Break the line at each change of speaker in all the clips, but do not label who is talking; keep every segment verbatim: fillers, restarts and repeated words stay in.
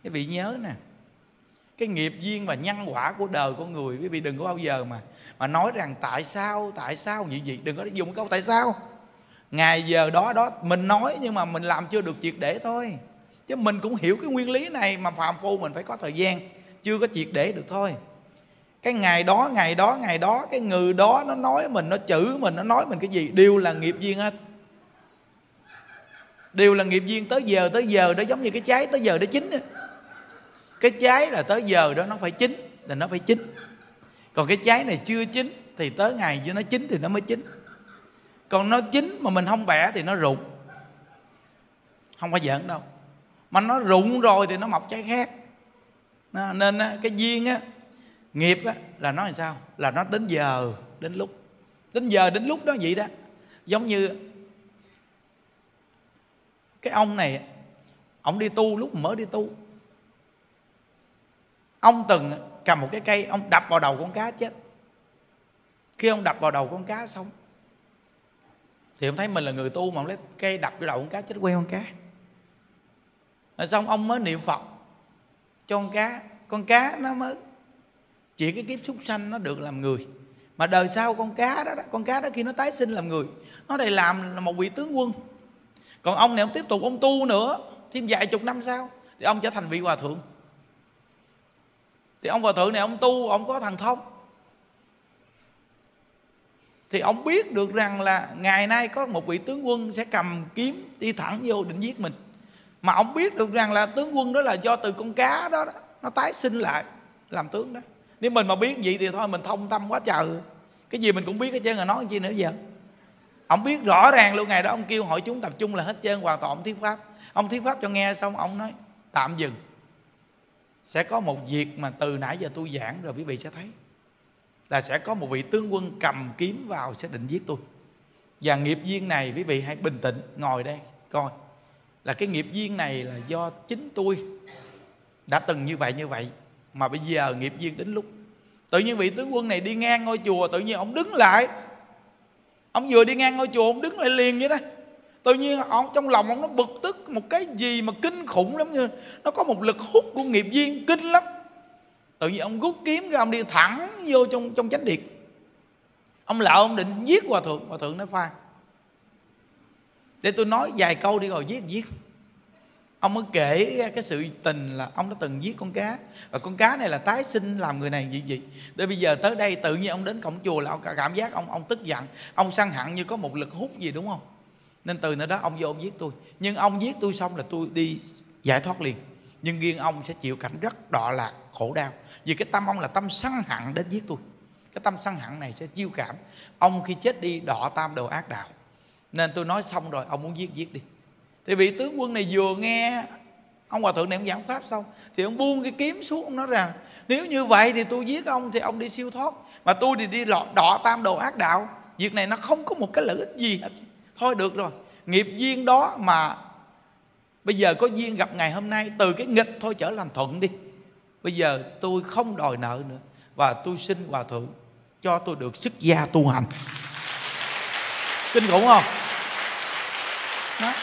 Quý vị nhớ nè, cái nghiệp duyên và nhân quả của đời con người, quý vị đừng có bao giờ mà mà nói rằng tại sao, tại sao như vậy. Đừng có dùng câu tại sao. Ngày giờ đó đó mình nói, nhưng mà mình làm chưa được triệt để thôi. Chứ mình cũng hiểu cái nguyên lý này, mà phàm phu mình phải có thời gian, chưa có triệt để được thôi. Cái ngày đó, ngày đó, ngày đó, cái người đó nó nói mình, nó chửi mình, nó nói mình cái gì, đều là nghiệp duyên hết. Đều là nghiệp duyên. Tới giờ, tới giờ đó giống như cái trái tới giờ nó chín. Cái trái là tới giờ đó nó phải chín, là nó phải chín. Còn cái trái này chưa chín thì tới ngày cho nó chín thì nó mới chín. Còn nó chín mà mình không bẻ thì nó rụng. Không phải giỡn đâu. Mà nó rụng rồi thì nó mọc trái khác. Nên cái duyên á, nghiệp á, là nó làm sao? Là nó đến giờ, đến lúc. Đến giờ, đến lúc đó vậy đó. Giống như cái ông này, ông đi tu, lúc mới đi tu, ông từng cầm một cái cây, ông đập vào đầu con cá chết. Khi ông đập vào đầu con cá xong thì ông thấy mình là người tu, mà ông lấy cây đập vào đầu con cá chết, queo con cá. Rồi xong ông mới niệm Phật cho con cá. Con cá nó mới chỉ cái kiếp súc sanh nó được làm người. Mà đời sau con cá đó, đó con cá đó khi nó tái sinh làm người, nó đây làm là một vị tướng quân. Còn ông này ông tiếp tục ông tu nữa, thêm vài chục năm sau thì ông trở thành vị hòa thượng. Thì ông hòa thượng này ông tu, ông có thần thông. Thì ông biết được rằng là ngày nay có một vị tướng quân sẽ cầm kiếm đi thẳng vô định giết mình. Mà ông biết được rằng là tướng quân đó là do từ con cá đó, đó nó tái sinh lại làm tướng đó. Nếu mình mà biết vậy thì thôi mình thông tâm quá trời. Cái gì mình cũng biết hết trơn, là nói chi nữa giờ. Ông biết rõ ràng luôn. Ngày đó ông kêu hội chúng tập trung là hết trơn, hoàn toàn ông thuyết pháp. Ông thuyết pháp cho nghe xong ông nói tạm dừng. Sẽ có một việc mà từ nãy giờ tôi giảng rồi quý vị sẽ thấy, là sẽ có một vị tướng quân cầm kiếm vào sẽ định giết tôi. Và nghiệp duyên này quý vị hãy bình tĩnh ngồi đây coi, là cái nghiệp duyên này là do chính tôi đã từng như vậy như vậy, mà bây giờ nghiệp duyên đến lúc tự nhiên vị tướng quân này đi ngang ngôi chùa, tự nhiên ông đứng lại. Ông vừa đi ngang ngôi chùa ông đứng lại liền vậy đó. Tự nhiên ông trong lòng ông nó bực tức một cái gì mà kinh khủng lắm, như nó có một lực hút của nghiệp duyên kinh lắm. Tự nhiên ông rút kiếm ra, ông đi thẳng vô trong trong chánh điện. Ông lợ ông định giết hòa thượng. Hòa thượng nói pha, để tôi nói vài câu đi rồi giết giết. Ông mới kể ra cái sự tình là ông đã từng giết con cá, và con cá này là tái sinh làm người này gì gì. Để bây giờ tới đây tự nhiên ông đến cổng chùa là ông cảm giác ông ông tức giận, ông sân hận như có một lực hút gì, đúng không? Nên từ nơi đó ông vô ông giết tôi. Nhưng ông giết tôi xong là tôi đi giải thoát liền. Nhưng riêng ông sẽ chịu cảnh rất đọa lạc, khổ đau. Vì cái tâm ông là tâm sân hận đến giết tôi. Cái tâm sân hận này sẽ chiêu cảm ông khi chết đi đọa tam đồ ác đạo. Nên tôi nói xong rồi, ông muốn giết giết đi. Thì vị tướng quân này vừa nghe ông hòa thượng này ông giảng pháp xong thì ông buông cái kiếm xuống. Ông nói rằng nếu như vậy thì tôi giết ông thì ông đi siêu thoát, mà tôi thì đi đọa tam đồ ác đạo. Việc này nó không có một cái lợi ích gì hết. Thôi được rồi, nghiệp duyên đó mà bây giờ có duyên gặp ngày hôm nay, từ cái nghịch thôi trở thành thuận đi. Bây giờ tôi không đòi nợ nữa, và tôi xin hòa thượng cho tôi được xuất gia tu hành. Kinh khủng không? Đó.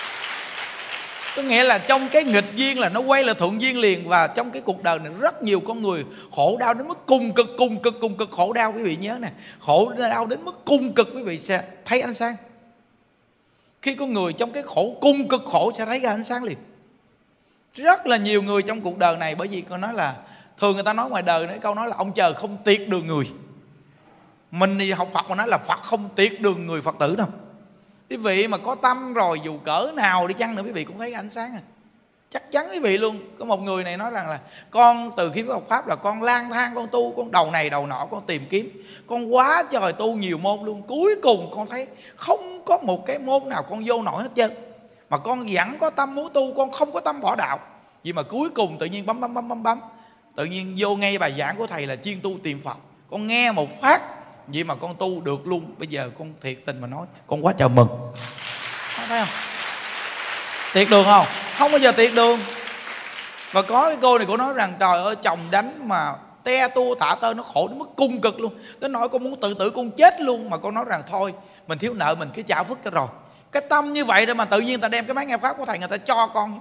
Có nghĩa là trong cái nghịch duyên là nó quay là thuận duyên liền. Và trong cái cuộc đời này rất nhiều con người khổ đau đến mức cùng cực, cùng cực, cùng cực khổ đau. Quý vị nhớ nè, khổ đau đến mức cùng cực quý vị sẽ thấy ánh sáng. Khi con người trong cái khổ, cùng cực khổ sẽ thấy ra ánh sáng liền. Rất là nhiều người trong cuộc đời này, bởi vì con nói là thường người ta nói ngoài đời nói câu nói là ông trời không tiệt đường người. Mình thì học Phật mà nói là Phật không tiệt đường người Phật tử đâu. Quý vị mà có tâm rồi, dù cỡ nào đi chăng nữa quý vị cũng thấy ánh sáng à. Chắc chắn quý vị luôn. Có một người này nói rằng là con từ khi học Pháp là con lang thang, con tu, con đầu này đầu nọ, con tìm kiếm, con quá trời tu nhiều môn luôn. Cuối cùng con thấy không có một cái môn nào con vô nổi hết trơn. Mà con vẫn có tâm muốn tu, con không có tâm bỏ đạo. Vì mà cuối cùng tự nhiên bấm bấm bấm bấm bấm tự nhiên vô ngay bài giảng của thầy là chuyên tu tìm Phật. Con nghe một phát vậy mà con tu được luôn. Bây giờ con thiệt tình mà nói, con quá trời mừng. Thấy không? Tiệt đường không? Không bao giờ tiệt đường. Và có cái cô này cô nói rằng trời ơi, chồng đánh mà te tua tả tơi, nó khổ đến mức cung cực luôn. Đến nỗi con muốn tự tử con chết luôn. Mà con nói rằng thôi, mình thiếu nợ mình cứ trả phước cho rồi. Cái tâm như vậy rồi mà tự nhiên ta đem cái máy nghe pháp của thầy người ta cho con.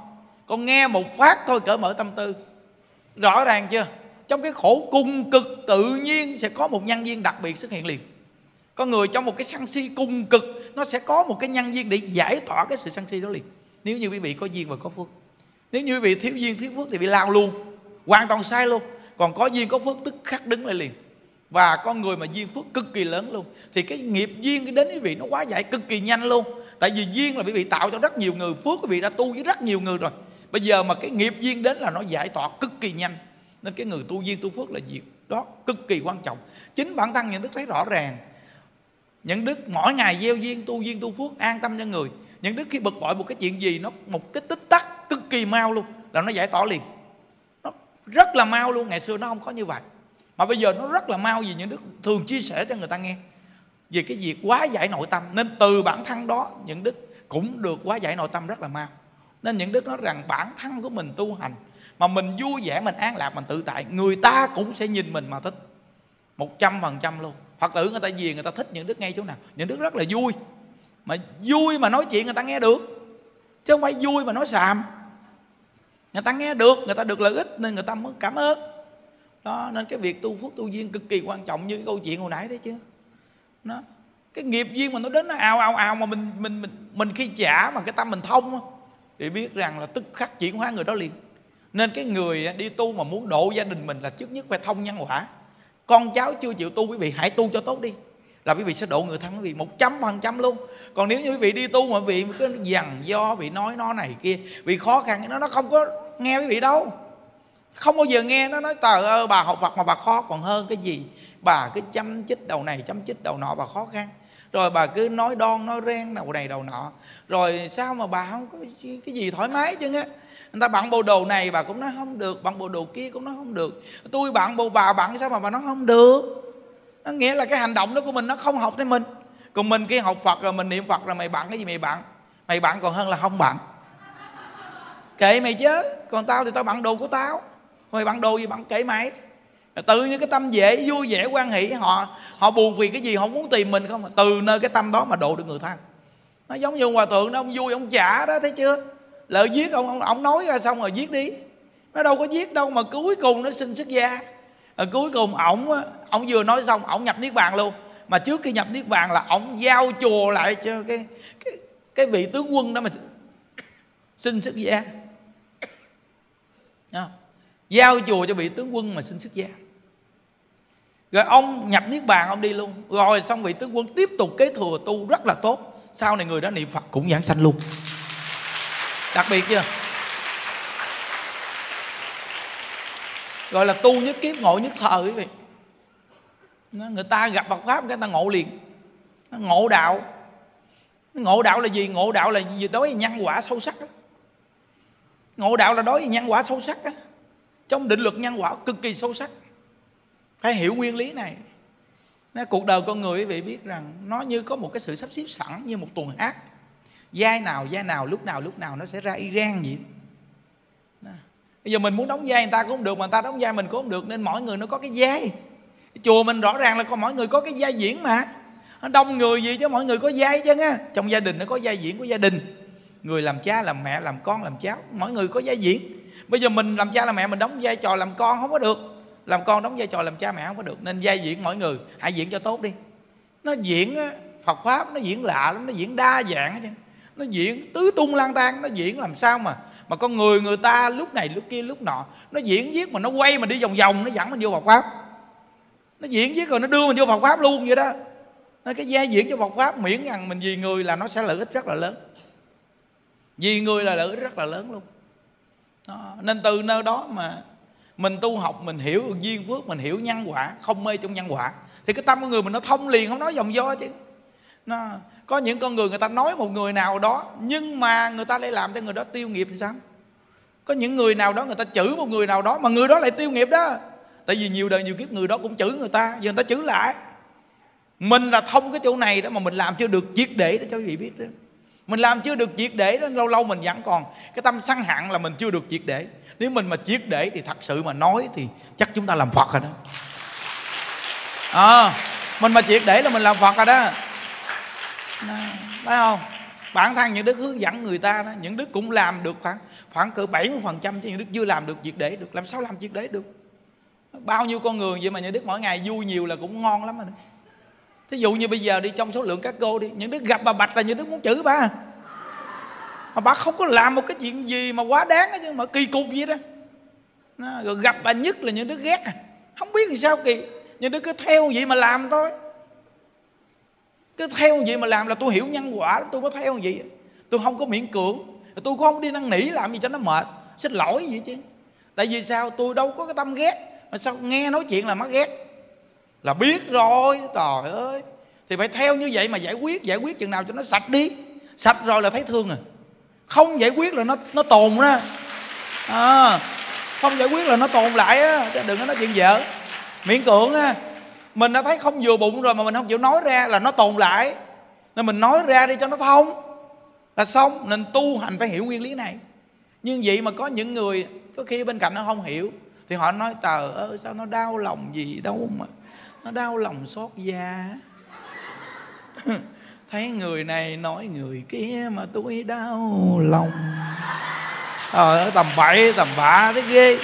Con nghe một phát thôi cởi mở tâm tư. Rõ ràng chưa? Trong cái khổ cùng cực tự nhiên sẽ có một nhân duyên đặc biệt xuất hiện liền. Con người trong một cái sân si cùng cực, nó sẽ có một cái nhân duyên để giải tỏa cái sự sân si đó liền. Nếu như quý vị có duyên và có phước. Nếu như quý vị thiếu duyên thiếu phước thì bị lao luôn, hoàn toàn sai luôn. Còn có duyên có phước tức khắc đứng lại liền. Và con người mà duyên phước cực kỳ lớn luôn, thì cái nghiệp duyên cái đến quý vị nó hóa giải cực kỳ nhanh luôn. Tại vì duyên là quý vị tạo cho rất nhiều người, phước quý vị đã tu với rất nhiều người rồi. Bây giờ mà cái nghiệp duyên đến là nó giải tỏa cực kỳ nhanh. Nên cái người tu duyên tu phước là việc đó cực kỳ quan trọng. Chính bản thân những đức thấy rõ ràng. Những đức mỗi ngày gieo duyên, tu duyên tu phước, an tâm cho người. Những đức khi bực bội một cái chuyện gì, nó một cái tích tắc cực kỳ mau luôn, là nó giải tỏa liền. Nó rất là mau luôn. Ngày xưa nó không có như vậy, mà bây giờ nó rất là mau. Vì những đức thường chia sẻ cho người ta nghe về cái việc hóa giải nội tâm. Nên từ bản thân đó những đức cũng được hóa giải nội tâm rất là mau. Nên những đức nói rằng bản thân của mình tu hành mà mình vui vẻ, mình an lạc, mình tự tại, người ta cũng sẽ nhìn mình mà thích một trăm phần trăm luôn. Phật tử người ta về người ta thích những đức ngay chỗ nào? Những đức rất là vui. Mà vui mà nói chuyện người ta nghe được, chứ không phải vui mà nói xàm. Người ta nghe được, người ta được lợi ích nên người ta mới cảm ơn. Đó, nên cái việc tu phước tu duyên cực kỳ quan trọng. Như cái câu chuyện hồi nãy thấy chưa? Đó, cái nghiệp duyên mà nó đến nó ào ào ào mà mình mình mình mình khi trả mà cái tâm mình thông thì biết rằng là tức khắc chuyển hóa người đó liền. Nên cái người đi tu mà muốn độ gia đình mình là trước nhất phải thông nhân quả. Con cháu chưa chịu tu, quý vị hãy tu cho tốt đi, là quý vị sẽ độ người thân quý vị một trăm phần trăm luôn. Còn nếu như quý vị đi tu mà quý vị cứ dằn do bị nói nó này kia, bị khó khăn, nó nó không có nghe quý vị đâu. Không bao giờ nghe nó nói trời ơi bà học Phật mà bà khó còn hơn cái gì. Bà cứ chăm chích đầu này chăm chích đầu nọ, bà khó khăn. Rồi bà cứ nói đoan nói ren đầu này đầu nọ. Rồi sao mà bà không có cái gì thoải mái chứ á. Người ta bận bộ đồ này bà cũng nói không được, bận bộ đồ kia cũng nói không được. Tôi bận bộ bà bận sao mà bà nói không được. Nó nghĩa là cái hành động đó của mình nó không hợp với mình. Còn mình kia học Phật rồi mình niệm Phật rồi mày bận cái gì mày bận. Mày bận còn hơn là không bận. Kệ mày chứ. Còn tao thì tao bận đồ của tao. Mày bận đồ gì bận kệ mày. Tự như cái tâm dễ vui vẻ quan hỷ. Họ họ buồn vì cái gì họ muốn tìm mình không. Từ nơi cái tâm đó mà độ được người thân. Nó giống như ông hòa thượng đó, ông vui ông trả đó, thấy chưa. Lợi giết ông, ông, ông nói ra xong rồi giết đi. Nó đâu có giết đâu mà cuối cùng nó xin xuất gia. Rồi cuối cùng ổng ổng vừa nói xong ổng nhập niết bàn luôn. Mà trước khi nhập niết bàn là ổng giao chùa lại cho cái cái cái vị tướng quân đó mà xin xuất gia. Giao chùa cho vị tướng quân mà xin xuất gia. Rồi ông nhập niết bàn ông đi luôn. Rồi xong vị tướng quân tiếp tục kế thừa tu rất là tốt. Sau này người đó niệm Phật cũng giảng sanh luôn. Đặc biệt chưa? Gọi là tu nhất kiếp ngộ nhất thời quý vị. Người ta gặp Phật Pháp người ta ngộ liền. Ngộ đạo. Ngộ đạo là gì? Ngộ đạo là gì? Đối với nhân quả sâu sắc đó. Ngộ đạo là đối với nhân quả sâu sắc đó. Trong định luật nhân quả cực kỳ sâu sắc. Phải hiểu nguyên lý này. Cuộc đời con người quý vị biết rằng nó như có một cái sự sắp xếp sẵn như một tuần hát. Vai nào vai nào lúc nào lúc nào nó sẽ ra y rang vậy. Bây giờ mình muốn đóng vai người ta cũng không được, mà người ta đóng vai mình cũng không được. Nên mỗi người nó có cái vai. Chùa mình rõ ràng là có mỗi người có cái vai diễn mà. Đông người gì chứ mỗi người có vai chứ á. Trong gia đình nó có vai diễn của gia đình. Người làm cha làm mẹ làm con làm cháu, mỗi người có vai diễn. Bây giờ mình làm cha làm mẹ mình đóng vai trò làm con không có được, làm con đóng vai trò làm cha mẹ không có được. Nên vai diễn mỗi người hãy diễn cho tốt đi. Nó diễn Phật Pháp nó diễn lạ lắm, nó diễn đa dạng hết. Nó diễn tứ tung lang tan. Nó diễn làm sao mà Mà con người người ta lúc này lúc kia lúc nọ. Nó diễn viết mà nó quay mà đi vòng vòng. Nó dẫn mình vô Phật Pháp. Nó diễn viết rồi nó đưa mình vô Phật Pháp luôn vậy đó. Cái vai diễn cho Phật Pháp miễn rằng mình vì người là nó sẽ lợi ích rất là lớn. Vì người là lợi ích rất là lớn luôn đó. Nên từ nơi đó mà mình tu học, mình hiểu được duyên phước, mình hiểu nhân quả, không mê trong nhân quả, thì cái tâm của người mình nó thông liền, không nói vòng vo chứ. Nó, có những con người người ta nói một người nào đó nhưng mà người ta lại làm cho người đó tiêu nghiệp làm sao. Có những người nào đó người ta chửi một người nào đó mà người đó lại tiêu nghiệp đó. Tại vì nhiều đời nhiều kiếp người đó cũng chửi người ta, giờ người ta chửi lại. Mình là thông cái chỗ này đó mà mình làm chưa được triệt để, để cho quý vị biết đó. Mình làm chưa được triệt để đó, lâu lâu mình vẫn còn cái tâm sân hận là mình chưa được triệt để. Nếu mình mà triệt để thì thật sự mà nói thì chắc chúng ta làm Phật rồi đó. À, mình mà triệt để là mình làm Phật rồi đó. Thấy không? Bản thân những đức hướng dẫn người ta đó, những đức cũng làm được khoảng khoảng cỡ bảy mươi phần trăm chứ Nhuận Đức chưa làm được việc để được. Làm sao làm việc để được? Bao nhiêu con người vậy mà Nhuận Đức mỗi ngày vui nhiều là cũng ngon lắm rồi. Thí dụ như bây giờ đi trong số lượng các cô đi, Nhuận Đức gặp bà Bạch là Nhuận Đức muốn chửi bà, mà bà không có làm một cái chuyện gì mà quá đáng chứ, mà kỳ cục vậy đó. Nó, rồi gặp bà Nhất là Nhuận Đức ghét à, không biết vì sao kỳ. Nhuận Đức cứ theo vậy mà làm thôi, cứ theo vậy mà làm là tôi hiểu nhân quả, tôi có theo vậy. Tôi không có miễn cưỡng, tôi cũng không đi năn nỉ làm gì cho nó mệt, xin lỗi vậy chứ. Tại vì sao? Tôi đâu có cái tâm ghét, mà sao nghe nói chuyện là mắc ghét, là biết rồi. Trời ơi, thì phải theo như vậy mà giải quyết. Giải quyết chừng nào cho nó sạch đi, sạch rồi là thấy thương rồi. Không giải quyết là nó nó tồn ra à, không giải quyết là nó tồn lại á. Đừng có nói chuyện dở miễn cưỡng á. Mình đã thấy không vừa bụng rồi mà mình không chịu nói ra là nó tồn lại, nên mình nói ra đi cho nó thông là xong. Nên tu hành phải hiểu nguyên lý này. Nhưng vậy mà có những người có khi bên cạnh nó không hiểu, thì họ nói trời ơi sao nó đau lòng gì đâu mà nó đau lòng xót da. Thấy người này nói người kia mà tôi đau lòng. Trời ơi, tầm bậy tầm bạ thế ghê.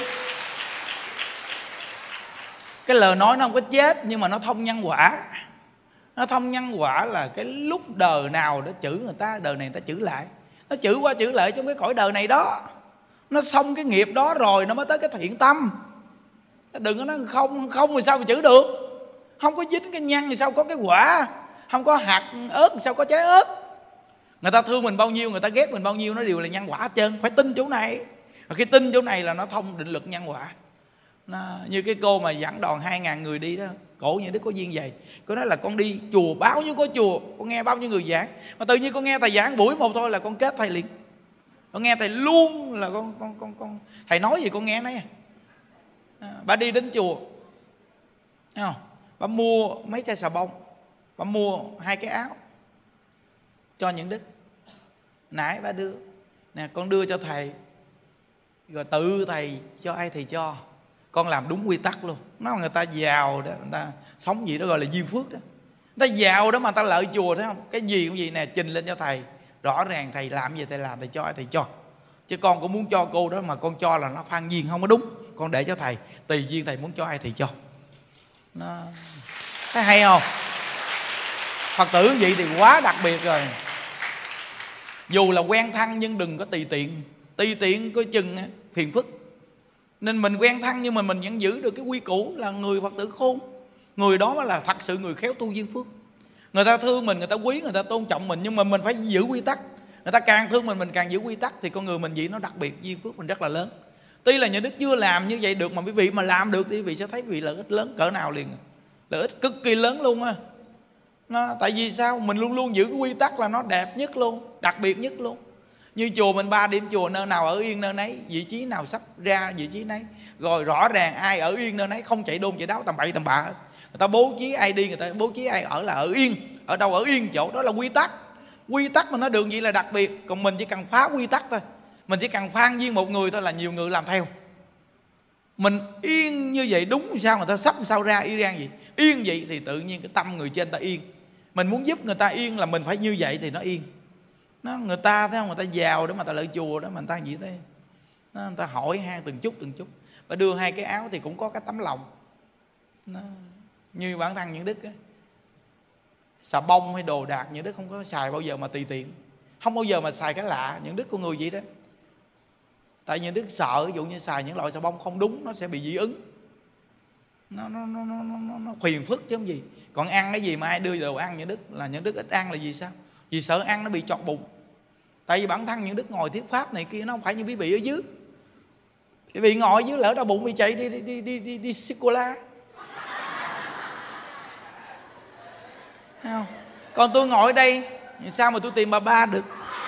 Cái lời nói nó không có chết, nhưng mà nó thông nhân quả. Nó thông nhân quả là cái lúc đời nào đó chữ người ta, đời này người ta chữ lại. Nó chữ qua chữ lại trong cái cõi đời này đó. Nó xong cái nghiệp đó rồi nó mới tới cái thiện tâm. Đừng có nói không, không thì sao mà chữ được. Không có dính cái nhân thì sao có cái quả. Không có hạt ớt thì sao có trái ớt. Người ta thương mình bao nhiêu, người ta ghét mình bao nhiêu, nó đều là nhân quả hết trơn. Phải tin chỗ này. Và khi tin chỗ này là nó thông định lực nhân quả. Nó, như cái cô mà dẫn đoàn hai ngàn người đi đó, cổ Nhuận Đức có duyên vậy. Cô nói là con đi chùa, bao nhiêu có chùa, con nghe bao nhiêu người giảng, mà tự nhiên con nghe thầy giảng buổi một thôi là con kết thầy liền. Con nghe thầy luôn là con con con con thầy nói gì con nghe nấy. À, bà đi đến chùa, thấy không? Bà mua mấy chai xà bông, bà mua hai cái áo cho Nhuận Đức. Nãy bà đưa nè, con đưa cho thầy, rồi tự thầy cho ai thầy cho. Con làm đúng quy tắc luôn. Nó người ta giàu đó, người ta sống gì đó gọi là duyên phước đó. Người ta giàu đó mà người ta lợi chùa, thấy không? Cái gì cũng gì nè, trình lên cho thầy. Rõ ràng thầy làm gì thầy làm, thầy cho ai thầy cho. Chứ con cũng muốn cho cô đó mà con cho là nó phan duyên, không có đúng. Con để cho thầy, tùy duyên thầy muốn cho ai thầy cho. Nó thấy hay không? Phật tử vậy thì quá đặc biệt rồi. Dù là quen thân nhưng đừng có tùy tiện. Tùy tiện coi chừng phiền phức. Nên mình quen thân nhưng mà mình vẫn giữ được cái quy củ là người Phật tử khôn. Người đó là thật sự người khéo tu duyên phước. Người ta thương mình, người ta quý, người ta tôn trọng mình, nhưng mà mình phải giữ quy tắc. Người ta càng thương mình, mình càng giữ quy tắc, thì con người mình vậy nó đặc biệt, duyên phước mình rất là lớn. Tuy là Nhuận Đức chưa làm như vậy được, mà quý vị mà làm được thì quý vị sẽ thấy vị lợi ích lớn cỡ nào liền. Lợi ích cực kỳ lớn luôn á. Nó, tại vì sao? Mình luôn luôn giữ cái quy tắc là nó đẹp nhất luôn, đặc biệt nhất luôn. Như chùa mình ba điểm chùa, nơi nào ở yên nơi nấy, vị trí nào sắp ra vị trí nấy. Rồi rõ ràng ai ở yên nơi nấy, không chạy đôn chạy đáo tầm bậy tầm bạ. Người ta bố trí ai đi, người ta bố trí ai ở là ở yên. Ở đâu ở yên chỗ, đó là quy tắc. Quy tắc mà nó được vậy là đặc biệt. Còn mình chỉ cần phá quy tắc thôi. Mình chỉ cần phan duyên một người thôi là nhiều người làm theo. Mình yên như vậy đúng sao, người ta sắp sao ra y gan gì. Yên vậy thì tự nhiên cái tâm người trên ta yên. Mình muốn giúp người ta yên là mình phải như vậy thì nó yên. Nó, người ta thấy không, người ta giàu để mà ta lợi chùa đó, mà người ta gì thế, nó, người ta hỏi han từng chút từng chút. Và đưa hai cái áo thì cũng có cái tấm lòng. Nó, như bản thân Nhuận Đức á, xà bông hay đồ đạc Nhuận Đức không có xài bao giờ mà tùy tiện, không bao giờ mà xài cái lạ. Nhuận Đức con người vậy đó. Tại Nhuận Đức sợ ví dụ như xài những loại xà bông không đúng, nó sẽ bị dị ứng. Nó nó nó nó nó, nó phiền phức chứ không gì. Còn ăn cái gì mà ai đưa đồ ăn Nhuận Đức là Nhuận Đức ít ăn là vì sao? Vì sợ ăn nó bị chọt bụng. Tại vì bản thân Nhuận Đức ngồi thuyết pháp này kia nó không phải như quý vị ở dưới. Quý vị ngồi ở dưới lỡ đau bụng bị chạy đi đi đi đi đi, đi sô-cô-la. Không? Còn tôi ngồi ở đây sao mà tôi tìm bà ba được?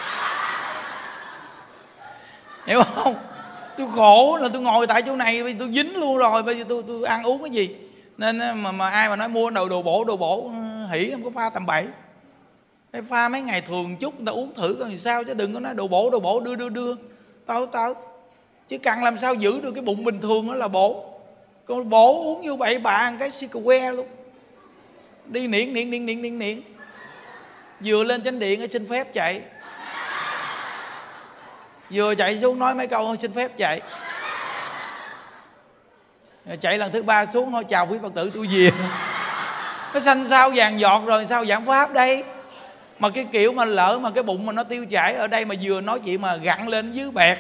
Hiểu không? Tôi khổ là tôi ngồi tại chỗ này, tôi dính luôn rồi, bây giờ tôi tôi ăn uống cái gì? Nên mà mà ai mà nói mua đồ đồ bổ đồ bổ hỉ không có pha tầm bậy. Phải pha mấy ngày thường chút người ta uống thử coi sao, chứ đừng có nói đồ bổ đồ bổ đưa đưa đưa tao tao chứ cần làm sao giữ được cái bụng bình thường đó là bổ. Còn bổ uống vô bậy bạ cái xì cà que luôn, đi niệm niệm niệm niệm niệm niệm vừa lên chánh điện xin phép chạy. Vừa chạy xuống nói mấy câu xin phép chạy. Chạy lần thứ ba xuống thôi chào quý Phật tử tôi về. Nó xanh sao vàng giọt rồi sao giảng pháp đây. Mà cái kiểu mà lỡ mà cái bụng mà nó tiêu chảy ở đây mà vừa nói chuyện mà gặn lên dưới bẹt.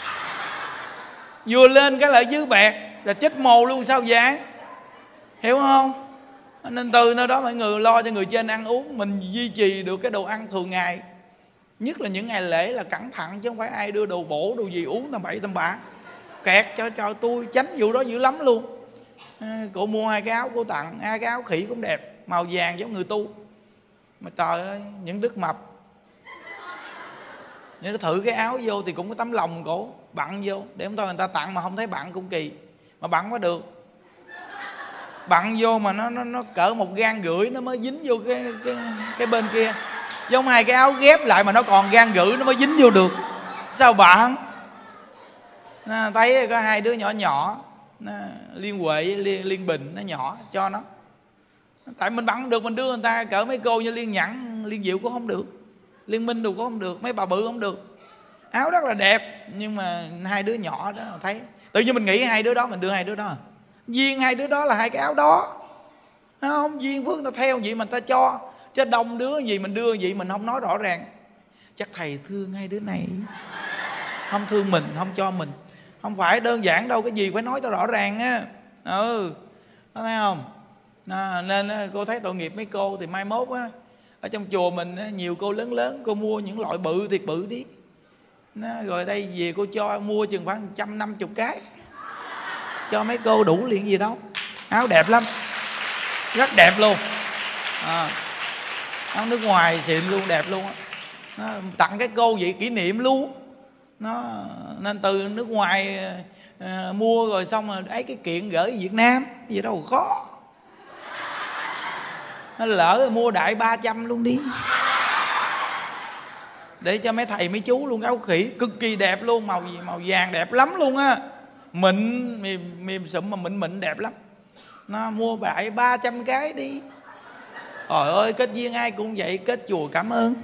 Vừa lên cái lại dưới bẹt là chết mồ luôn sao giảng. Hiểu không? Nên từ nơi đó mọi người lo cho người trên ăn uống. Mình duy trì được cái đồ ăn thường ngày. Nhất là những ngày lễ là cẩn thận, chứ không phải ai đưa đồ bổ đồ gì uống tầm bậy tầm bạ. Kẹt cho cho tôi tránh vụ đó dữ lắm luôn. À, cô mua hai cái áo cô tặng, hai cái áo khỉ cũng đẹp, màu vàng giống người tu. Mà trời ơi, những đức mập nếu nó thử cái áo vô thì cũng có tấm lòng cổ bặn vô, để không thôi người ta tặng mà không thấy bặn cũng kỳ. Mà bặn quá được, bặn vô mà nó nó nó cỡ một gang rưỡi nó mới dính vô cái cái cái bên kia. Giống hai cái áo ghép lại mà nó còn gang rưỡi nó mới dính vô được. Sao bạn? Nó thấy có hai đứa nhỏ nhỏ, nó, Liên Huệ với Liên, Liên Bình nó nhỏ cho nó. Tại mình bắn được mình đưa người ta, cỡ mấy cô như Liên Nhẫn, Liên Diệu cũng không được, Liên Minh đều cũng không được, mấy bà bự không được. Áo rất là đẹp nhưng mà hai đứa nhỏ đó thấy tự nhiên mình nghĩ hai đứa đó mình đưa hai đứa đó. Duyên hai đứa đó là hai cái áo đó, không duyên phước người ta theo gì mà người ta cho. Chứ đông đứa gì mình đưa gì mình không nói rõ ràng. Chắc thầy thương hai đứa này, không thương mình, không cho mình. Không phải đơn giản đâu, cái gì phải nói cho rõ ràng á. Ừ, có thấy không? À, nên cô thấy tội nghiệp mấy cô thì mai mốt á, ở trong chùa mình á, nhiều cô lớn lớn, cô mua những loại bự thiệt bự đi. Nó, rồi đây về cô cho mua chừng khoảng một trăm năm mươi cái, cho mấy cô đủ liền gì đâu. Áo đẹp lắm, rất đẹp luôn. À, áo nước ngoài xịn luôn, đẹp luôn á. Nó tặng cái cô vậy kỷ niệm luôn. Nó nên từ nước ngoài à, mua rồi xong rồi ấy cái kiện gửi về Việt Nam gì đâu khó. Nó lỡ rồi mua đại ba trăm luôn đi, để cho mấy thầy mấy chú luôn. Áo khỉ cực kỳ đẹp luôn, màu gì màu vàng đẹp lắm luôn á, mịn mềm mềm sụm mà mịn mịn đẹp lắm. Nó mua đại ba trăm cái đi. Trời ơi, kết duyên ai cũng vậy, kết chùa cảm ơn.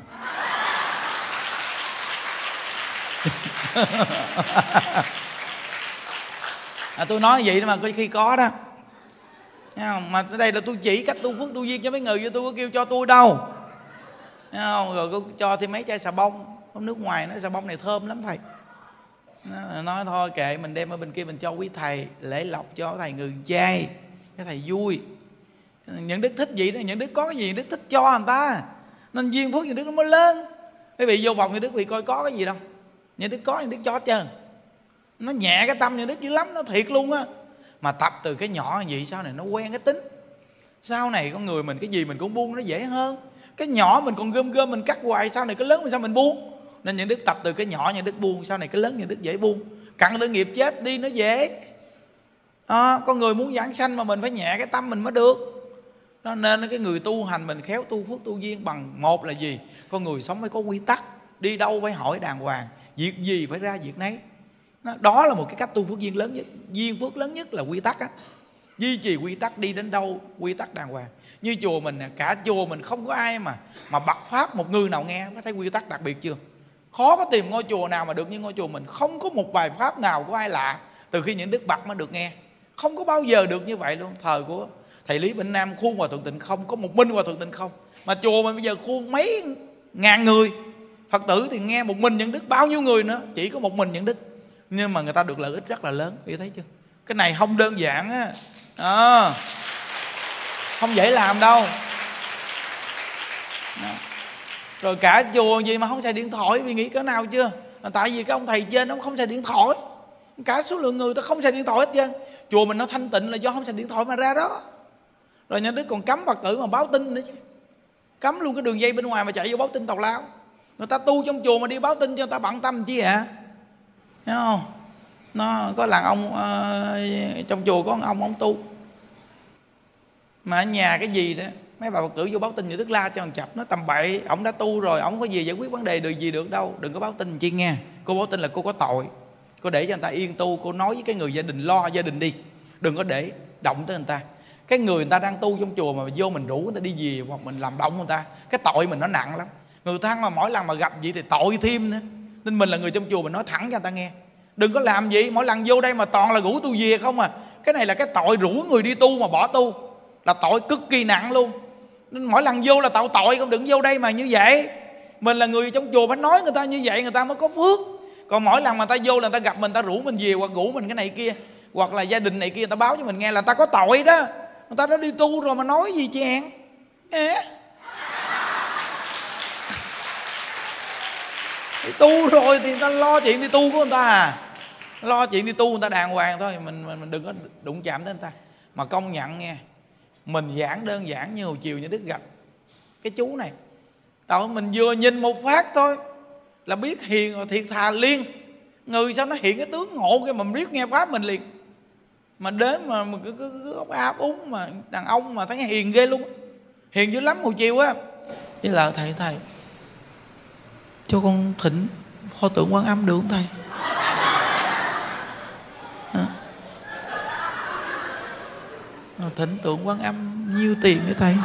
À, tôi nói vậy mà có khi có đó. Thấy không? Mà ở đây là tôi chỉ cách tu phước tu duyên cho mấy người, chứ tôi có kêu cho tôi đâu. Thấy không? Rồi có cho thêm mấy chai xà bông. Ở nước ngoài nói xà bông này thơm lắm thầy. Nó nói thôi kệ, mình đem ở bên kia mình cho quý thầy, lễ lộc cho thầy người trai, cho thầy vui. Những đức thích gì đó, những đức có cái gì những đức thích cho người ta, nên duyên phước những đức nó mới lớn. Quý vị vô vòng những đức vị coi có cái gì đâu, những đức có những đức cho hết trơn. Nó nhẹ cái tâm những đức dữ lắm, nó thiệt luôn á. Mà tập từ cái nhỏ như vậy sau này nó quen cái tính. Sau này con người mình cái gì mình cũng buông nó dễ hơn. Cái nhỏ mình còn gom gom mình cắt hoài, sau này cái lớn mình sao mình buông. Nên những đức tập từ cái nhỏ những đức buông, sau này cái lớn những đức dễ buông. Cặn tội nghiệp chết đi nó dễ. À, con người muốn giảng sanh mà mình phải nhẹ cái tâm mình mới được. Đó, nên cái người tu hành mình khéo tu phước tu duyên bằng một là gì? Con người sống phải có quy tắc, đi đâu phải hỏi đàng hoàng, việc gì phải ra việc nấy. Đó là một cái cách tu phước duyên lớn nhất. Duyên phước lớn nhất là quy tắc á. Duy trì quy tắc, đi đến đâu quy tắc đàng hoàng. Như chùa mình nè, cả chùa mình không có ai mà mà bật pháp một người nào nghe. Có thấy quy tắc đặc biệt chưa? Khó có tìm ngôi chùa nào mà được như ngôi chùa mình. Không có một bài pháp nào của ai lạ, từ khi những đức bậc mới được nghe. Không có bao giờ được như vậy luôn. Thời của thầy Lý Vĩnh Nam khuôn Hòa Thượng Tịnh Không, có một mình Hòa Thượng Tịnh Không. Mà chùa mình bây giờ khuôn mấy ngàn người, Phật tử thì nghe một mình những đức bao nhiêu người nữa, chỉ có một mình những đức, nhưng mà người ta được lợi ích rất là lớn. Quý vị thấy chưa? Cái này không đơn giản á, à, không dễ làm đâu. Đó. Rồi cả chùa gì mà không xài điện thoại, vì nghĩ cỡ nào chưa? Tại vì cái ông thầy trên ông không xài điện thoại, cả số lượng người ta không xài điện thoại hết trơn. Chùa mình nó thanh tịnh là do không xài điện thoại mà ra đó. Rồi nhà đức còn cấm Phật tử mà báo tin nữa chứ, cấm luôn cái đường dây bên ngoài mà chạy vô báo tin tào lao. Người ta tu trong chùa mà đi báo tin cho người ta bận tâm chi hả? Thấy không? Nó có lần ông uh, trong chùa có ông ông tu mà ở nhà cái gì đó mấy bà Phật tử vô báo tin, người đức la cho thằng chập nó tầm bậy. Ông đã tu rồi, ông có gì giải quyết vấn đề được gì được đâu, đừng có báo tin chi nghe. Cô báo tin là cô có tội, cô để cho người ta yên tu. Cô nói với cái người gia đình lo gia đình đi, đừng có để động tới người ta. Cái người người ta đang tu trong chùa mà vô mình rủ người ta đi về hoặc mình làm động người ta, cái tội mình nó nặng lắm. Người ta mà mỗi lần mà gặp gì thì tội thêm nữa. Nên mình là người trong chùa mình nói thẳng cho người ta nghe. Đừng có làm gì mỗi lần vô đây mà toàn là rủ tôi về không à. Cái này là cái tội rủ người đi tu mà bỏ tu, là tội cực kỳ nặng luôn. Nên mỗi lần vô là tội tội, không đừng vô đây mà như vậy. Mình là người trong chùa phải nói người ta như vậy người ta mới có phước. Còn mỗi lần mà ta vô là người ta gặp mình, ta rủ mình về hoặc rủ mình cái này kia, hoặc là gia đình này kia, người ta báo cho mình nghe là ta có tội đó. Người ta đã đi tu rồi mà nói gì chàng. À. Đi tu rồi thì người ta lo chuyện đi tu của người ta à. Lo chuyện đi tu người ta đàng hoàng thôi. Mình, mình, mình đừng có đụng chạm đến người ta. Mà công nhận nghe, mình giảng đơn giản như hồi chiều như Đức gặp cái chú này, tao mình vừa nhìn một phát thôi là biết hiền rồi, thiệt thà liền. Người sao nó hiện cái tướng ngộ kia mà mình biết nghe pháp mình liền. Mà đến mà, mà cứ, cứ, cứ ốc áp úng mà đàn ông mà thấy hiền ghê luôn. Hiền dữ lắm hồi chiều á. Với là thầy thầy cho con thỉnh pho tượng Quan Âm được không thầy? Hả? Thỉnh tượng Quan Âm nhiêu tiền vậy thầy?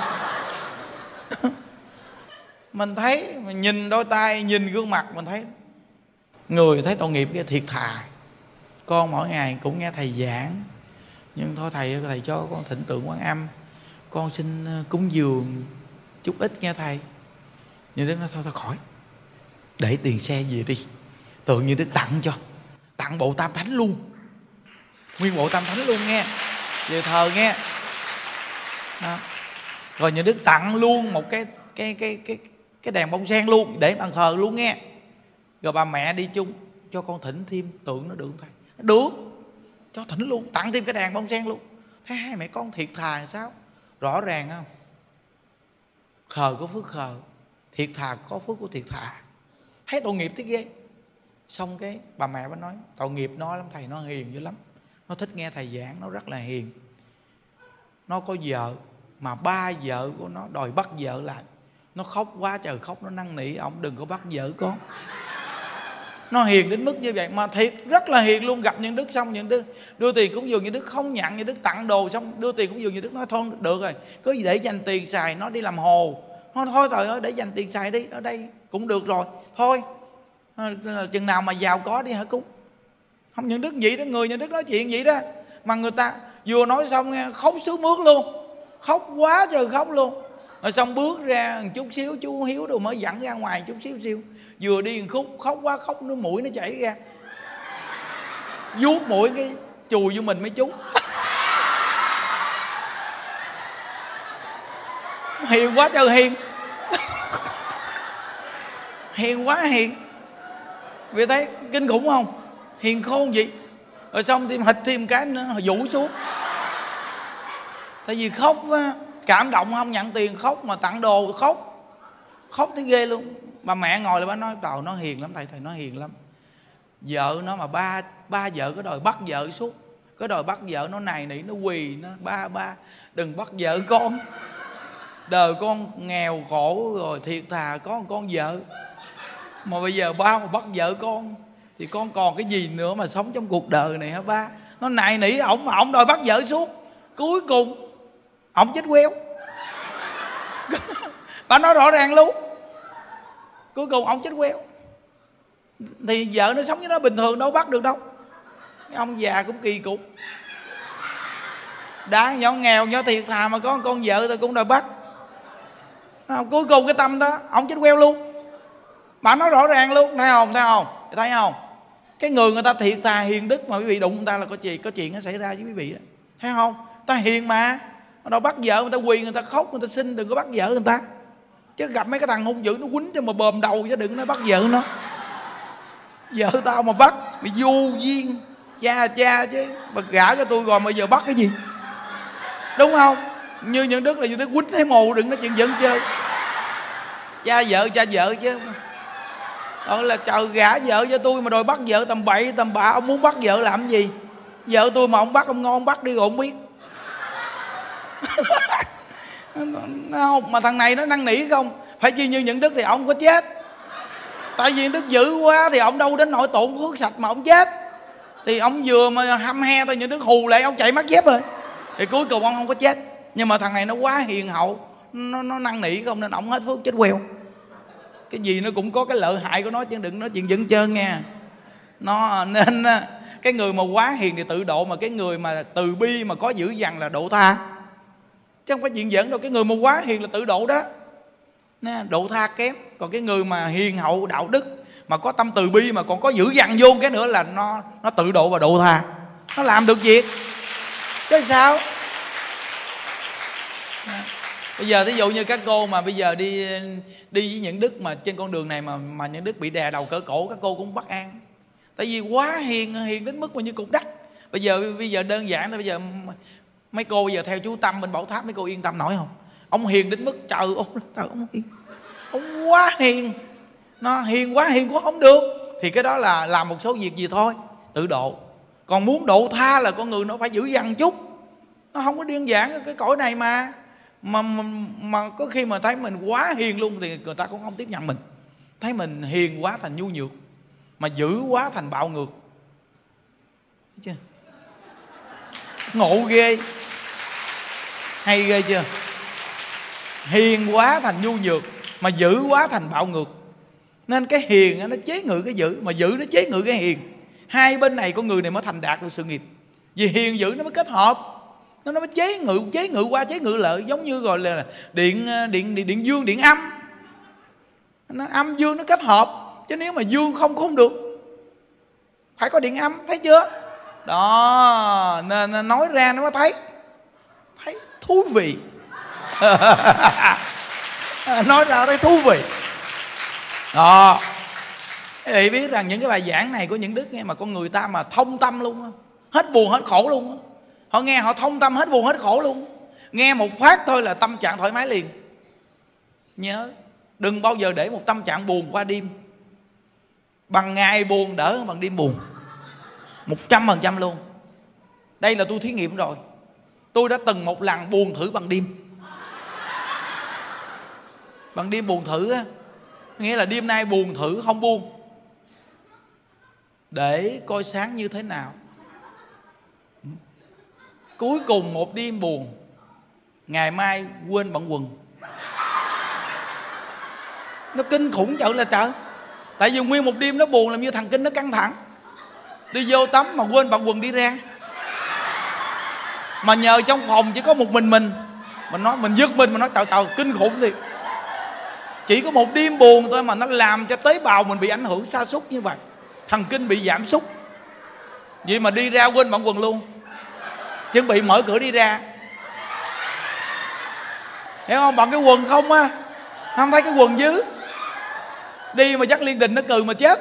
Mình thấy, mình nhìn đôi tay, nhìn gương mặt mình thấy người thấy tội nghiệp kia thiệt thà. Con mỗi ngày cũng nghe thầy giảng, nhưng thôi thầy thầy cho con thỉnh tượng Quan Âm, con xin cúng dường chút ít nghe thầy. Nhưng Đức nói thôi thôi khỏi, để tiền xe về đi, tượng như Đức tặng cho, tặng bộ Tam Thánh luôn, nguyên bộ Tam Thánh luôn nghe, về thờ nghe. Đó. Rồi như Đức tặng luôn một cái cái cái cái cái đèn bông sen luôn để bàn thờ luôn nghe. Rồi bà mẹ đi chung, cho con thỉnh thêm tượng nó được không thầy? Được, cho thỉnh luôn, tặng thêm cái đèn bông sen luôn. Thấy hai mẹ con thiệt thà làm sao? Rõ ràng không? Khờ có phước khờ, thiệt thà có phước của thiệt thà. Thấy tội nghiệp thế ghê. Xong cái bà mẹ mới nói tội nghiệp nó lắm thầy, nó hiền dữ lắm, nó thích nghe thầy giảng, nó rất là hiền. Nó có vợ mà ba vợ của nó đòi bắt vợ lại. Nó khóc quá trời khóc, nó năn nỉ ông đừng có bắt vợ con. Nó hiền đến mức như vậy mà thiệt rất là hiền luôn. Gặp những Đức xong những Đức đưa tiền cúng dường, những Đức không nhận, những Đức tặng đồ xong đưa tiền cúng dường, những Đức nói thôi được rồi, có gì để dành tiền xài, nó đi làm hồ. Nó thôi trời ơi để dành tiền xài đi, ở đây cũng được rồi, thôi chừng nào mà giàu có đi hả cúng. Không, những Đức vậy đó, người những Đức nói chuyện vậy đó. Mà người ta vừa nói xong nghe khóc sướt mướt luôn, khóc quá trời khóc luôn. Rồi xong bước ra một chút xíu, chú Hiếu đồ mới dẫn ra ngoài chút xíu xíu, vừa đi một khúc khóc quá khóc nước mũi nó chảy ra, vuốt mũi cái chùi vô mình mấy chú. Hiền quá trời hiền. Hiền quá hiền. Vì thấy kinh khủng không? Hiền khôn vậy. Rồi xong thêm hịch thêm cái nữa vũ xuống. Tại vì khóc á, cảm động không nhận tiền khóc, mà tặng đồ khóc, khóc thấy ghê luôn. Bà mẹ ngồi lại bà nói trời nó hiền lắm thầy, thầy nó hiền lắm. Vợ nó mà ba ba vợ có đòi bắt vợ suốt, có đòi bắt vợ nó này nỉ nó quỳ nó ba ba đừng bắt vợ con, đời con nghèo khổ rồi, thiệt thà có một con vợ mà bây giờ ba mà bắt vợ con thì con còn cái gì nữa mà sống trong cuộc đời này hả ba. Nó này nỉ ổng mà ổng đòi bắt vợ suốt, cuối cùng ổng chết queo. Bà nói rõ ràng luôn, cuối cùng ông chết queo. Thì vợ nó sống với nó bình thường đâu bắt được đâu. Cái ông già cũng kỳ cục, đã nhỏ nghèo nhỏ thiệt thà mà có con vợ tôi cũng đòi bắt. Cuối cùng cái tâm đó ông chết queo luôn. Bà nói rõ ràng luôn, thấy không, thấy không, thấy không? Cái người người ta thiệt thà hiền đức mà quý vị đụng người ta là có chuyện có chuyện nó xảy ra với quý vị đó. Thấy không? Ta hiền mà đâu bắt vợ người ta quỳ, người ta khóc, người ta xin đừng có bắt vợ người ta. Chứ gặp mấy cái thằng hung dữ nó quýnh cho mà bờm đầu, chứ đừng nói bắt vợ nó. Vợ tao mà bắt bị vô duyên cha cha chứ, bà gả cho tôi rồi mà giờ bắt cái gì, đúng không? Như những Đức là như Đức quýnh thấy mù, đừng nói chuyện giận chơi. Cha vợ cha vợ chứ. Đó là trời gả vợ cho tôi mà đòi bắt vợ tầm bậy tầm bạ. Ông muốn bắt vợ làm gì? Vợ tôi mà ông bắt ông ngon ông bắt đi rồi ông biết. Không, mà thằng này nó năn nỉ không. Phải chi như những Đức thì ông có chết. Tại vì Đức dữ quá thì ông đâu đến nỗi tổn phước sạch mà ông chết. Thì ông vừa mà hăm he thôi những Đức hù lại ông chạy mất dép rồi. Thì cuối cùng ông không có chết. Nhưng mà thằng này nó quá hiền hậu, Nó, nó năn nỉ không nên ông hết phước chết queo. Cái gì nó cũng có cái lợi hại của nó, chứ đừng nói chuyện dẫn trơn nha. Nó nên cái người mà quá hiền thì tự độ, mà cái người mà từ bi mà có dữ dằn là độ tha, chứ không phải chuyện giỡn đâu. Cái người mà quá hiền là tự độ đó, độ tha kém. Còn cái người mà hiền hậu đạo đức mà có tâm từ bi mà còn có dữ dằn vô cái nữa là nó nó tự độ và độ tha, nó làm được việc chứ sao. Bây giờ thí dụ như các cô mà bây giờ đi đi với những đức mà trên con đường này mà mà những đức bị đè đầu cỡ cổ, các cô cũng bất an. Tại vì quá hiền, hiền đến mức mà như cục đất. Bây giờ bây giờ đơn giản thôi, bây giờ mấy cô bây giờ theo chú Tâm bên Bảo Tháp, mấy cô yên tâm nổi không? Ông hiền đến mức trời ơi, ông hiền, ông quá hiền, nó hiền quá hiền cũng không được, thì cái đó là làm một số việc gì thôi, tự độ. Còn muốn độ tha là con người nó phải dữ dằn chút, nó không có đơn giản cái cõi này mà mà mà, mà có khi mà thấy mình quá hiền luôn thì người ta cũng không tiếp nhận mình. Thấy mình hiền quá thành nhu nhược, mà dữ quá thành bạo ngược. Thấy chưa? Ngộ ghê, hay ghê chưa? Hiền quá thành nhu nhược, mà dữ quá thành bạo ngược. Nên cái hiền nó chế ngự cái dữ, mà dữ nó chế ngự cái hiền. Hai bên này con người này mới thành đạt được sự nghiệp. Vì hiền dữ nó mới kết hợp, nó nó mới chế ngự, chế ngự qua chế ngự lợi. Giống như gọi là điện điện điện, điện dương điện âm, nó âm dương nó kết hợp. Chứ nếu mà dương không cũng không được, phải có điện âm, thấy chưa? Đó, nên nói ra nó mới thấy thấy thú vị. Nói ra thấy thú vị. Đó, quý vị biết rằng những cái bài giảng này của những đức nghe mà con người ta mà thông tâm luôn, hết buồn hết khổ luôn. Họ nghe họ thông tâm hết buồn hết khổ luôn. Nghe một phát thôi là tâm trạng thoải mái liền. Nhớ, đừng bao giờ để một tâm trạng buồn qua đêm. Bằng ngày buồn đỡ hơn bằng đêm buồn, một trăm phần trăm luôn. Đây là tôi thí nghiệm rồi. Tôi đã từng một lần buồn thử bằng đêm. Bằng đêm buồn thử á, nghĩa là đêm nay buồn thử không buông, để coi sáng như thế nào. Cuối cùng một đêm buồn, ngày mai quên bận quần. Nó kinh khủng chợ là chợ. Tại vì nguyên một đêm nó buồn, làm như thằng kinh nó căng thẳng, đi vô tắm mà quên bận quần đi ra. Mà nhờ trong phòng chỉ có một mình mình, mình nói mình giật mình, mà nói trời trời kinh khủng thiệt. Chỉ có một đêm buồn thôi mà nó làm cho tế bào mình bị ảnh hưởng sa sút như vậy, thần kinh bị giảm sút. Vậy mà đi ra quên bận quần luôn, chuẩn bị mở cửa đi ra, hiểu không? Bằng cái quần không á, không thấy cái quần dưới. Đi mà chắc Liên Đình nó cười mà chết.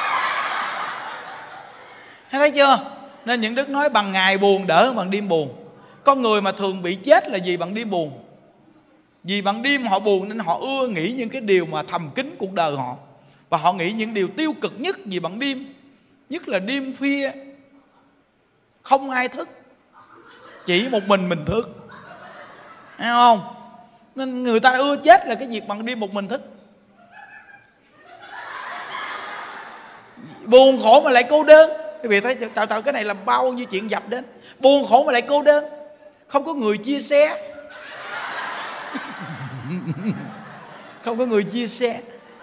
Thấy chưa? Nên những đức nói bằng ngày buồn đỡ bằng đêm buồn. Con người mà thường bị chết là gì? Bằng đêm buồn. Vì bằng đêm họ buồn nên họ ưa nghĩ những cái điều mà thầm kín cuộc đời họ, và họ nghĩ những điều tiêu cực nhất vì bằng đêm. Nhất là đêm khuya không ai thức, chỉ một mình mình thức, thấy không? Nên người ta ưa chết là cái việc bằng đêm một mình thức. Buồn khổ mà lại cô đơn. Quý vị thấy tạo tạo cái này là bao nhiêu chuyện dập đến. Buồn khổ mà lại cô đơn, không có người chia sẻ. Không có người chia sẻ.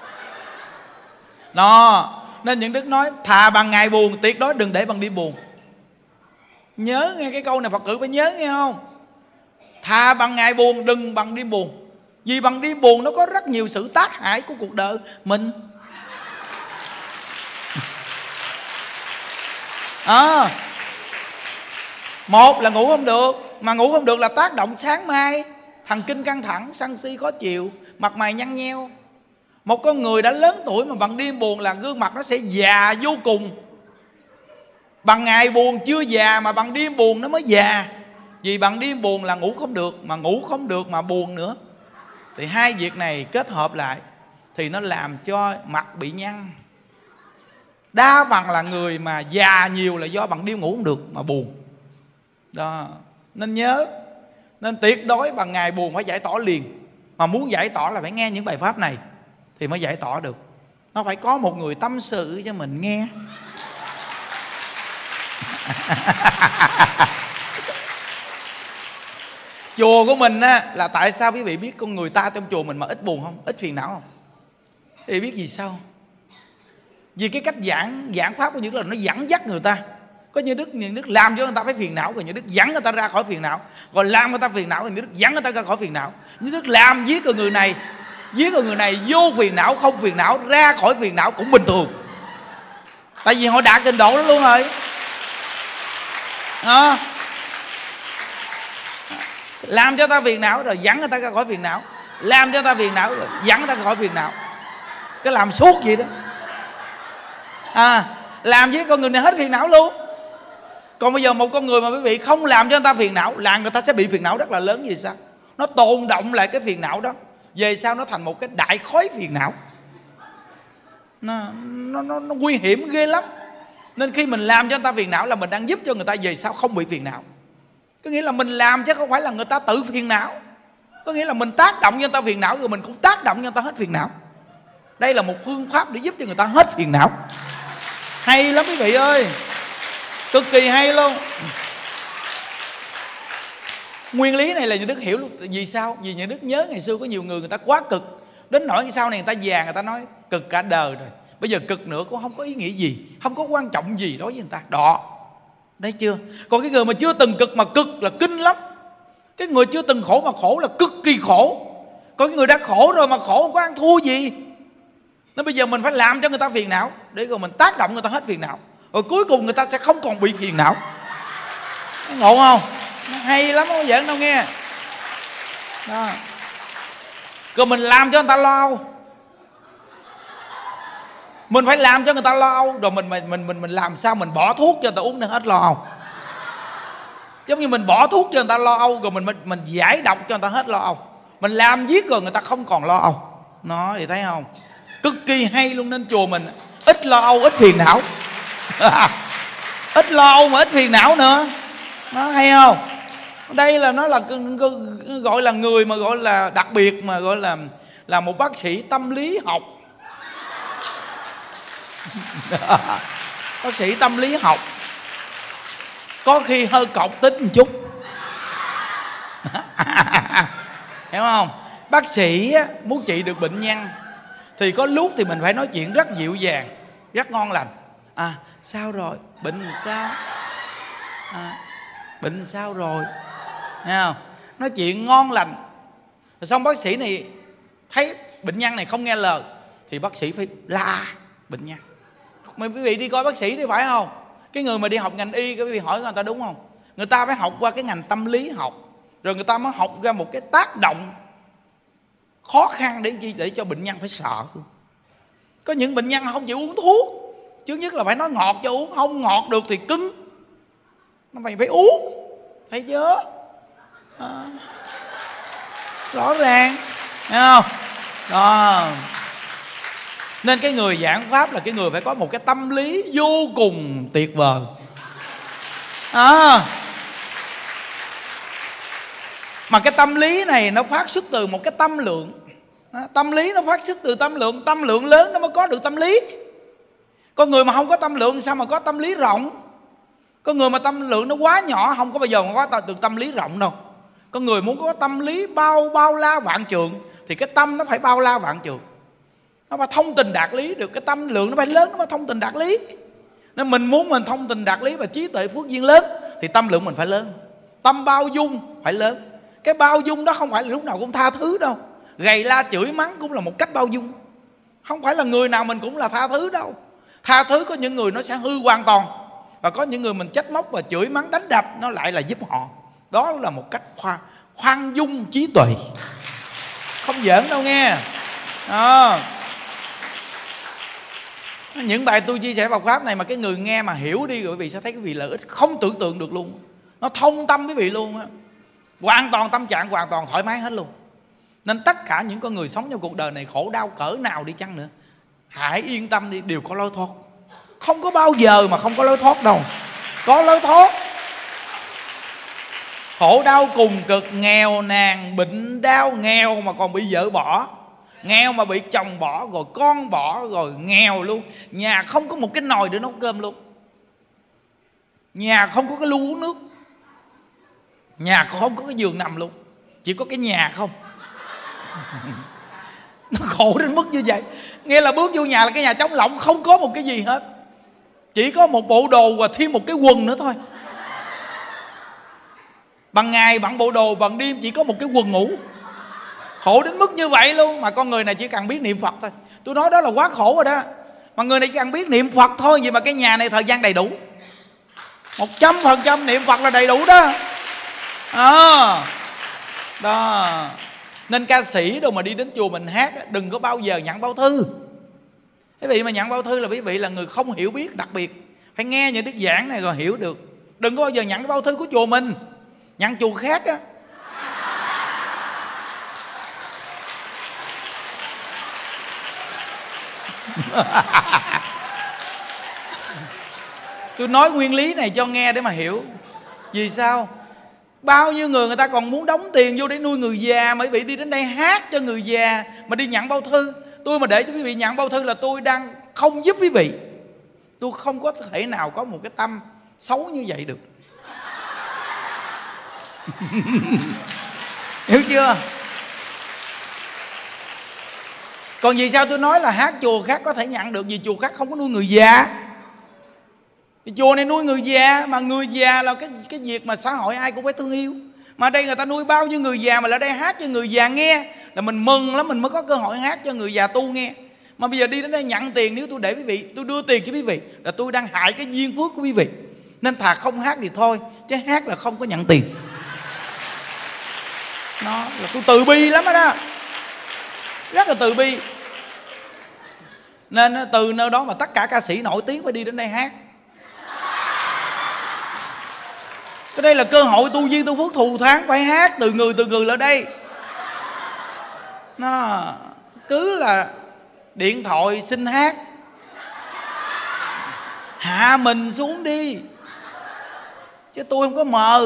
Đó, nên những đức nói thà bằng ngày buồn, tuyệt đối đừng để bằng đêm buồn. Nhớ nghe cái câu này, Phật tử phải nhớ nghe không? Thà bằng ngày buồn, đừng bằng đêm buồn. Vì bằng đêm buồn nó có rất nhiều sự tác hại của cuộc đời mình. À, một là ngủ không được, mà ngủ không được là tác động sáng mai, thần kinh căng thẳng, sân si khó chịu, mặt mày nhăn nheo. Một con người đã lớn tuổi mà bằng đêm buồn là gương mặt nó sẽ già vô cùng. Bằng ngày buồn chưa già, mà bằng đêm buồn nó mới già. Vì bằng đêm buồn là ngủ không được, mà ngủ không được mà buồn nữa, thì hai việc này kết hợp lại thì nó làm cho mặt bị nhăn. Đa phần là người mà già nhiều là do bằng đêm ngủ không được mà buồn. Đó, nên nhớ. Nên tuyệt đối bằng ngày buồn phải giải tỏa liền. Mà muốn giải tỏa là phải nghe những bài pháp này thì mới giải tỏa được. Nó phải có một người tâm sự cho mình nghe. Chùa của mình á, là tại sao quý vị biết con người ta trong chùa mình mà ít buồn không? Ít phiền não không? Thì biết gì sao? Vì cái cách giảng giảng pháp của những là nó dẫn dắt người ta. Có những đức những đức làm cho người ta phải phiền não, rồi những đức dẫn người ta ra khỏi phiền não, rồi làm người ta phiền não, rồi những đức dẫn người ta ra khỏi phiền não. Những đức làm giết người này, giết người này vô phiền não, không phiền não, ra khỏi phiền não cũng bình thường. Tại vì họ đạt trình độ đó luôn rồi. À, làm cho ta phiền não rồi dẫn người ta ra khỏi phiền não, làm cho ta phiền não rồi dẫn người ta ra khỏi phiền não. Cái làm suốt vậy đó. À, làm với con người này hết phiền não luôn. Còn bây giờ một con người mà quý vị không làm cho người ta phiền não là người ta sẽ bị phiền não rất là lớn. Vì sao? Nó tồn động lại cái phiền não đó, về sau nó thành một cái đại khối phiền não. Nó, nó, nó, nó nguy hiểm ghê lắm. Nên khi mình làm cho người ta phiền não là mình đang giúp cho người ta về sau không bị phiền não. Có nghĩa là mình làm chứ không phải là người ta tự phiền não. Có nghĩa là mình tác động cho người ta phiền não, rồi mình cũng tác động cho người ta hết phiền não. Đây là một phương pháp để giúp cho người ta hết phiền não. Hay lắm quý vị ơi, cực kỳ hay luôn. Nguyên lý này là nhà Đức hiểu luôn. Vì sao? Vì nhà Đức nhớ ngày xưa có nhiều người người ta quá cực, đến nỗi sau này người ta già người ta nói cực cả đời rồi, bây giờ cực nữa cũng không có ý nghĩa gì, không có quan trọng gì đối với người ta. Đó, thấy chưa? Còn cái người mà chưa từng cực mà cực là kinh lắm. Cái người chưa từng khổ mà khổ là cực kỳ khổ. Còn cái người đã khổ rồi mà khổ không có ăn thua gì. Nên bây giờ mình phải làm cho người ta phiền não, để rồi mình tác động người ta hết phiền não, rồi cuối cùng người ta sẽ không còn bị phiền não. Ngộ không? Nó hay lắm, không giỡn đâu nghe. Đó. Rồi mình làm cho người ta lo âu. Mình phải làm cho người ta lo âu, rồi mình mình mình mình mình làm sao mình bỏ thuốc cho người ta uống để hết lo âu. Giống như mình bỏ thuốc cho người ta lo âu, rồi mình mình, mình giải độc cho người ta hết lo âu. Mình làm giết rồi người ta không còn lo âu. Nó thì thấy không? Cực kỳ hay luôn. Nên chùa mình ít lo âu, ít phiền não. Ít lo âu mà ít phiền não nữa. Nó hay không? Đây là nó là gọi là người mà gọi là đặc biệt, mà gọi là là một bác sĩ tâm lý học. Bác sĩ tâm lý học có khi hơi cọc tính một chút. Hiểu không? Bác sĩ muốn trị được bệnh nhân thì có lúc thì mình phải nói chuyện rất dịu dàng, rất ngon lành. À, sao rồi? Bệnh sao? À, bệnh sao rồi? Thấy không? Nói chuyện ngon lành. Rồi xong bác sĩ này thấy bệnh nhân này không nghe lời thì bác sĩ phải la bệnh nhân. Mà quý vị đi coi bác sĩ thì phải không? Cái người mà đi học ngành y, quý vị hỏi người ta đúng không? Người ta phải học qua cái ngành tâm lý học, rồi người ta mới học ra một cái tác động khó khăn để chi? Để cho bệnh nhân phải sợ. Có những bệnh nhân không chịu uống thuốc, trước nhất là phải nói ngọt cho uống, không ngọt được thì cứng, nó mày phải uống. Thấy chưa? À, rõ ràng, thấy không? Đó. Nên cái người giảng pháp là cái người phải có một cái tâm lý vô cùng tuyệt vời. À, mà cái tâm lý này nó phát xuất từ một cái tâm lượng. À, tâm lý nó phát xuất từ tâm lượng. Tâm lượng lớn nó mới có được tâm lý. Con người mà không có tâm lượng sao mà có tâm lý rộng? Con người mà tâm lượng nó quá nhỏ không có bao giờ mà có được tâm lý rộng đâu. Con người muốn có tâm lý bao bao la vạn trượng thì cái tâm nó phải bao la vạn trượng. Nó phải thông tình đạt lý được. Cái tâm lượng nó phải lớn, nó phải thông tình đạt lý. Nên mình muốn mình thông tình đạt lý và trí tuệ phước duyên lớn thì tâm lượng mình phải lớn. Tâm bao dung phải lớn. Cái bao dung đó không phải là lúc nào cũng tha thứ đâu. Gầy la chửi mắng cũng là một cách bao dung. Không phải là người nào mình cũng là tha thứ đâu. Tha thứ có những người nó sẽ hư hoàn toàn, và có những người mình trách móc và chửi mắng đánh đập nó lại là giúp họ. Đó là một cách khoan, khoan dung trí tuệ. Không giỡn đâu nghe. À, những bài tôi chia sẻ Phật pháp này mà cái người nghe mà hiểu đi rồi quý vị sẽ thấy cái vị lợi ích không tưởng tượng được luôn. Nó thông tâm quý vị luôn á. Hoàn toàn tâm trạng hoàn toàn thoải mái hết luôn. Nên tất cả những con người sống trong cuộc đời này khổ đau cỡ nào đi chăng nữa, hãy yên tâm đi, đều có lối thoát. Không có bao giờ mà không có lối thoát đâu. Có lối thoát. Khổ đau cùng cực, nghèo nàn, bệnh đau, nghèo mà còn bị vợ bỏ, nghèo mà bị chồng bỏ, rồi con bỏ, rồi nghèo luôn. Nhà không có một cái nồi để nấu cơm luôn. Nhà không có cái lu uống nước. Nhà không có cái giường nằm luôn. Chỉ có cái nhà không. Nó khổ đến mức như vậy. Nghĩa là bước vô nhà là cái nhà trống lỏng, không có một cái gì hết, chỉ có một bộ đồ và thêm một cái quần nữa thôi. Ban ngày bận bộ đồ, ban đêm chỉ có một cái quần ngủ. Khổ đến mức như vậy luôn. Mà con người này chỉ cần biết niệm Phật thôi. Tôi nói đó là quá khổ rồi đó. Mà người này chỉ cần biết niệm Phật thôi. Vậy mà cái nhà này thời gian đầy đủ, một trăm phần trăm niệm Phật là đầy đủ đó. À, đó. Nên ca sĩ đâu mà đi đến chùa mình hát, đừng có bao giờ nhận bao thư. Quý vị mà nhận bao thư là quý vị là người không hiểu biết. Đặc biệt phải nghe những tiết giảng này rồi hiểu được. Đừng có bao giờ nhận cái bao thư của chùa mình, nhận chùa khác á. Tôi nói nguyên lý này cho nghe để mà hiểu. Vì sao? Bao nhiêu người người ta còn muốn đóng tiền vô để nuôi người già, mà quý vị đi đến đây hát cho người già mà đi nhận bao thư. Tôi mà để cho quý vị nhận bao thư là tôi đang không giúp quý vị. Tôi không có thể nào có một cái tâm xấu như vậy được. Hiểu chưa? Còn vì sao tôi nói là hát chùa khác có thể nhận được? Vì chùa khác không có nuôi người già. Thì chùa này nuôi người già, mà người già là cái cái việc mà xã hội ai cũng phải thương yêu. Mà đây người ta nuôi bao nhiêu người già, mà lại đây hát cho người già nghe là mình mừng lắm, mình mới có cơ hội hát cho người già tu nghe. Mà bây giờ đi đến đây nhận tiền, nếu tôi để quý vị, tôi đưa tiền cho quý vị là tôi đang hại cái duyên phước của quý vị. Nên thà không hát thì thôi, chứ hát là không có nhận tiền. Nó là tôi từ bi lắm đó, đó. Rất là từ bi. Nên từ nơi đó mà tất cả ca sĩ nổi tiếng phải đi đến đây hát. Cái đây là cơ hội tu duyên tu phước thù thắng, phải hát từ người từ người ở đây. Nó cứ là điện thoại xin hát, hạ mình xuống đi, chứ tôi không có mờ.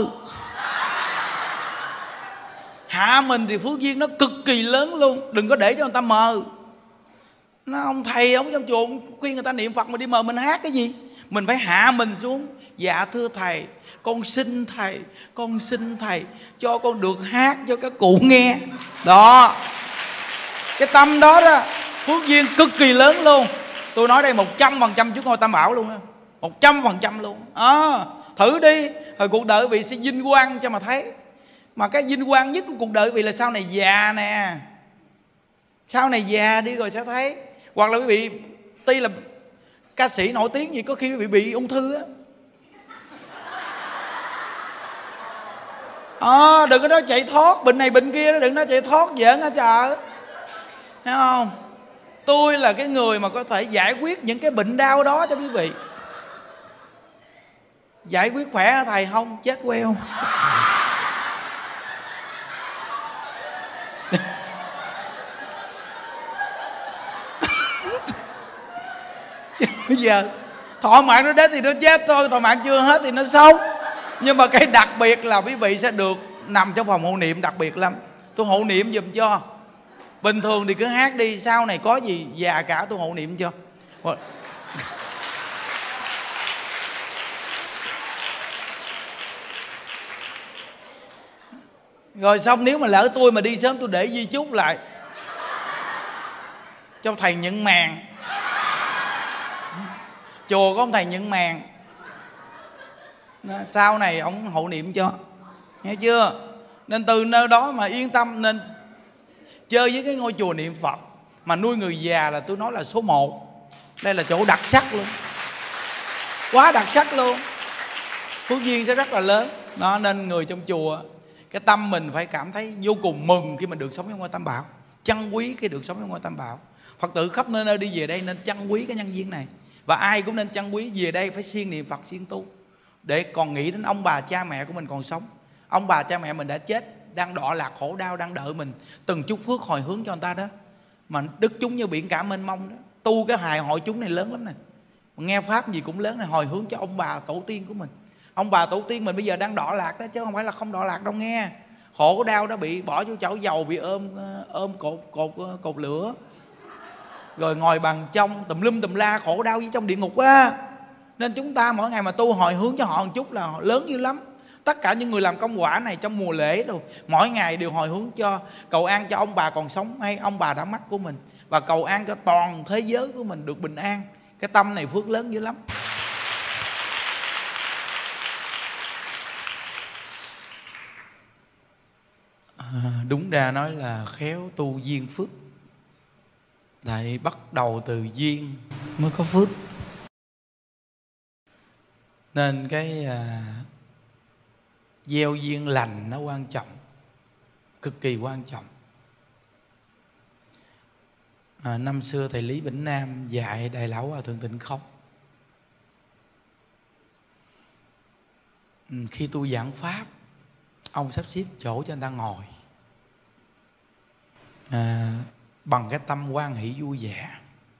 Hạ mình thì phước duyên nó cực kỳ lớn luôn. Đừng có để cho người ta mờ. Nó ông thầy ông trong chùa ông khuyên người ta niệm Phật mà đi mờ mình hát cái gì. Mình phải hạ mình xuống. Dạ thưa thầy, con xin thầy, con xin thầy cho con được hát cho các cụ nghe. Đó, cái tâm đó đó, phước duyên cực kỳ lớn luôn. Tôi nói đây một trăm phần trăm Chúa Ngôi Tam Bảo luôn. Một trăm phần trăm luôn. À, thử đi, rồi cuộc đời vị sẽ vinh quang cho mà thấy. Mà cái vinh quang nhất của cuộc đời vị là sau này già nè. Sau này già đi rồi sẽ thấy. Hoặc là quý vị tuy là ca sĩ nổi tiếng gì, có khi quý vị bị ung thư á. À, đừng có nói chạy thoát bệnh này bệnh kia đó, đừng nói chạy thoát giỡn hả trời. Thấy không? Tôi là cái người mà có thể giải quyết những cái bệnh đau đó cho quý vị. Giải quyết khỏe hả thầy? Không, chết queo. Bây giờ thọ mạng nó đến thì nó chết thôi, thọ mạng chưa hết thì nó sống. Nhưng mà cái đặc biệt là quý vị sẽ được nằm trong phòng hộ niệm đặc biệt lắm. Tôi hộ niệm giùm cho. Bình thường thì cứ hát đi, sau này có gì già cả tôi hộ niệm cho. Rồi xong nếu mà lỡ tôi mà đi sớm, tôi để di chúc lại cho thầy Nhận Màn. Chùa có ông thầy Nhận Màn, sau này ông hộ niệm cho. Nghe chưa? Nên từ nơi đó mà yên tâm. Nên chơi với cái ngôi chùa niệm Phật mà nuôi người già là tôi nói là số một. Đây là chỗ đặc sắc luôn, quá đặc sắc luôn. Phước duyên sẽ rất là lớn đó. Nên người trong chùa, cái tâm mình phải cảm thấy vô cùng mừng khi mình được sống trong ngôi Tam Bảo, trân quý khi được sống trong ngôi Tam Bảo. Phật tử khắp nơi nơi đi về đây nên trân quý cái nhân duyên này. Và ai cũng nên trân quý về đây phải siêng niệm Phật, siêng tu, để còn nghĩ đến ông bà cha mẹ của mình còn sống. Ông bà cha mẹ mình đã chết, đang đọa lạc khổ đau, đang đợi mình từng chút phước hồi hướng cho người ta đó. Mà đức chúng như biển cả mênh mông đó. Tu cái hài hội chúng này lớn lắm nè. Nghe pháp gì cũng lớn này, hồi hướng cho ông bà tổ tiên của mình. Ông bà tổ tiên mình bây giờ đang đọa lạc đó, chứ không phải là không đọa lạc đâu nghe. Khổ đau đó, bị bỏ vô chảo dầu, bị ôm ôm cột cột cột lửa, rồi ngồi bằng trong tùm lum tùm la, khổ đau với trong địa ngục á. Nên chúng ta mỗi ngày mà tu hồi hướng cho họ một chút là lớn dữ lắm. Tất cả những người làm công quả này trong mùa lễ rồi, mỗi ngày đều hồi hướng cho cầu an cho ông bà còn sống hay ông bà đã mất của mình, và cầu an cho toàn thế giới của mình được bình an. Cái tâm này phước lớn dữ lắm. À, đúng ra nói là khéo tu duyên phước. Tại bắt đầu từ duyên mới có phước. Nên cái à, gieo duyên lành nó quan trọng, cực kỳ quan trọng. À, năm xưa thầy Lý Bỉnh Nam dạy Đại Lão Hòa Thượng Tịnh Không, ừ, khi tu giảng pháp, ông sắp xếp chỗ cho người ta ngồi à, bằng cái tâm hoan hỷ vui vẻ.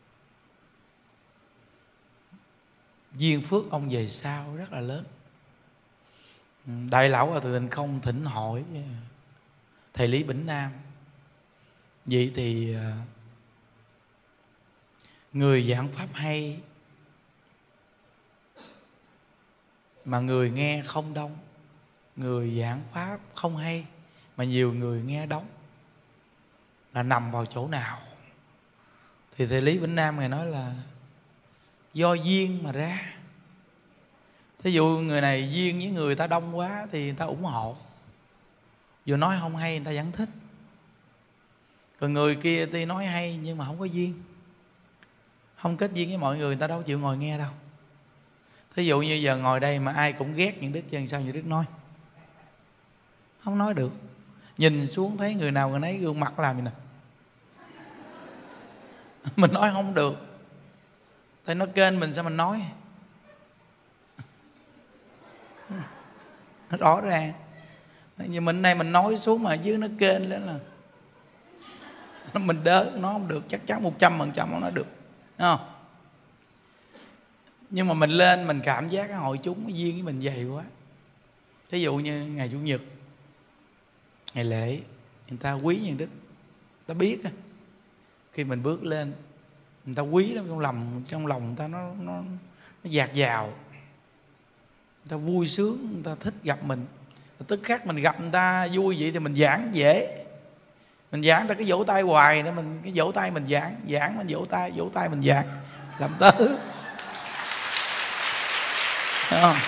Duyên phước ông về sau rất là lớn. Đại Lão Hòa Thượng Tịnh Không thỉnh hỏi thầy Lý Bỉnh Nam: vậy thì người giảng pháp hay mà người nghe không đông, người giảng pháp không hay mà nhiều người nghe đông, là nằm vào chỗ nào? Thì thầy Lý Bỉnh Nam ngài nói là do duyên mà ra. Thí dụ người này duyên với người ta đông quá thì người ta ủng hộ, dù nói không hay người ta vẫn thích. Còn người kia tuy nói hay nhưng mà không có duyên, không kết duyên với mọi người, người ta đâu chịu ngồi nghe đâu. Thí dụ như giờ ngồi đây mà ai cũng ghét những Đức, chân sao như Đức nói? Không nói được. Nhìn xuống thấy người nào người nấy gương mặt làm gì nè, mình nói không được. Tại nó kênh mình sao mình nói? Nó rõ ràng. Nhưng mình này mình nói xuống mà dưới nó kênh lên là mình đỡ, nó không được, chắc chắn một trăm phần trăm nó nói được, đúng không? Nhưng mà mình lên mình cảm giác cái hội chúng duyên với mình dày quá. Thí dụ như ngày Chủ nhật, ngày lễ, người ta quý nhân Đức, người ta biết á, khi mình bước lên người ta quý lắm, trong lòng trong lòng người ta nó nó, nó dạt dào, người ta vui sướng, người ta thích gặp mình. Tức khắc mình gặp người ta vui vậy thì mình giảng dễ. Mình giảng người ta cái vỗ tay hoài nữa, mình cái vỗ tay mình giảng, giảng mình vỗ tay, vỗ tay mình giảng, làm tớ. Đúng không?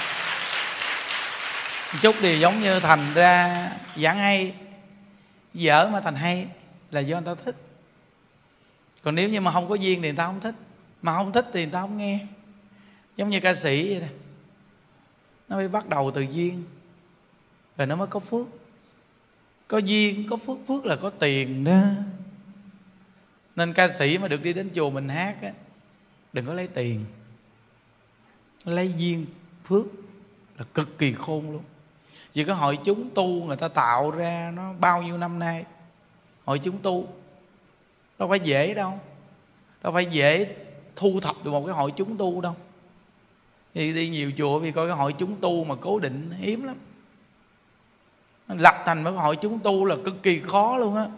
Chút thì giống như thành ra giảng hay, dở mà thành hay là do người ta thích. Còn nếu như mà không có duyên thì người ta không thích, mà không thích thì người ta không nghe. Giống như ca sĩ vậy nè, nó phải bắt đầu từ duyên rồi nó mới có phước. Có duyên, có phước, phước là có tiền đó. Nên ca sĩ mà được đi đến chùa mình hát á, đừng có lấy tiền, lấy duyên, phước là cực kỳ khôn luôn. Vì cái hội chúng tu người ta tạo ra nó bao nhiêu năm nay, hội chúng tu đâu phải dễ đâu, đâu phải dễ thu thập được một cái hội chúng tu đâu. Thì đi nhiều chùa vì coi cái hội chúng tu mà cố định hiếm lắm. Lập thành một cái hội chúng tu là cực kỳ khó luôn á.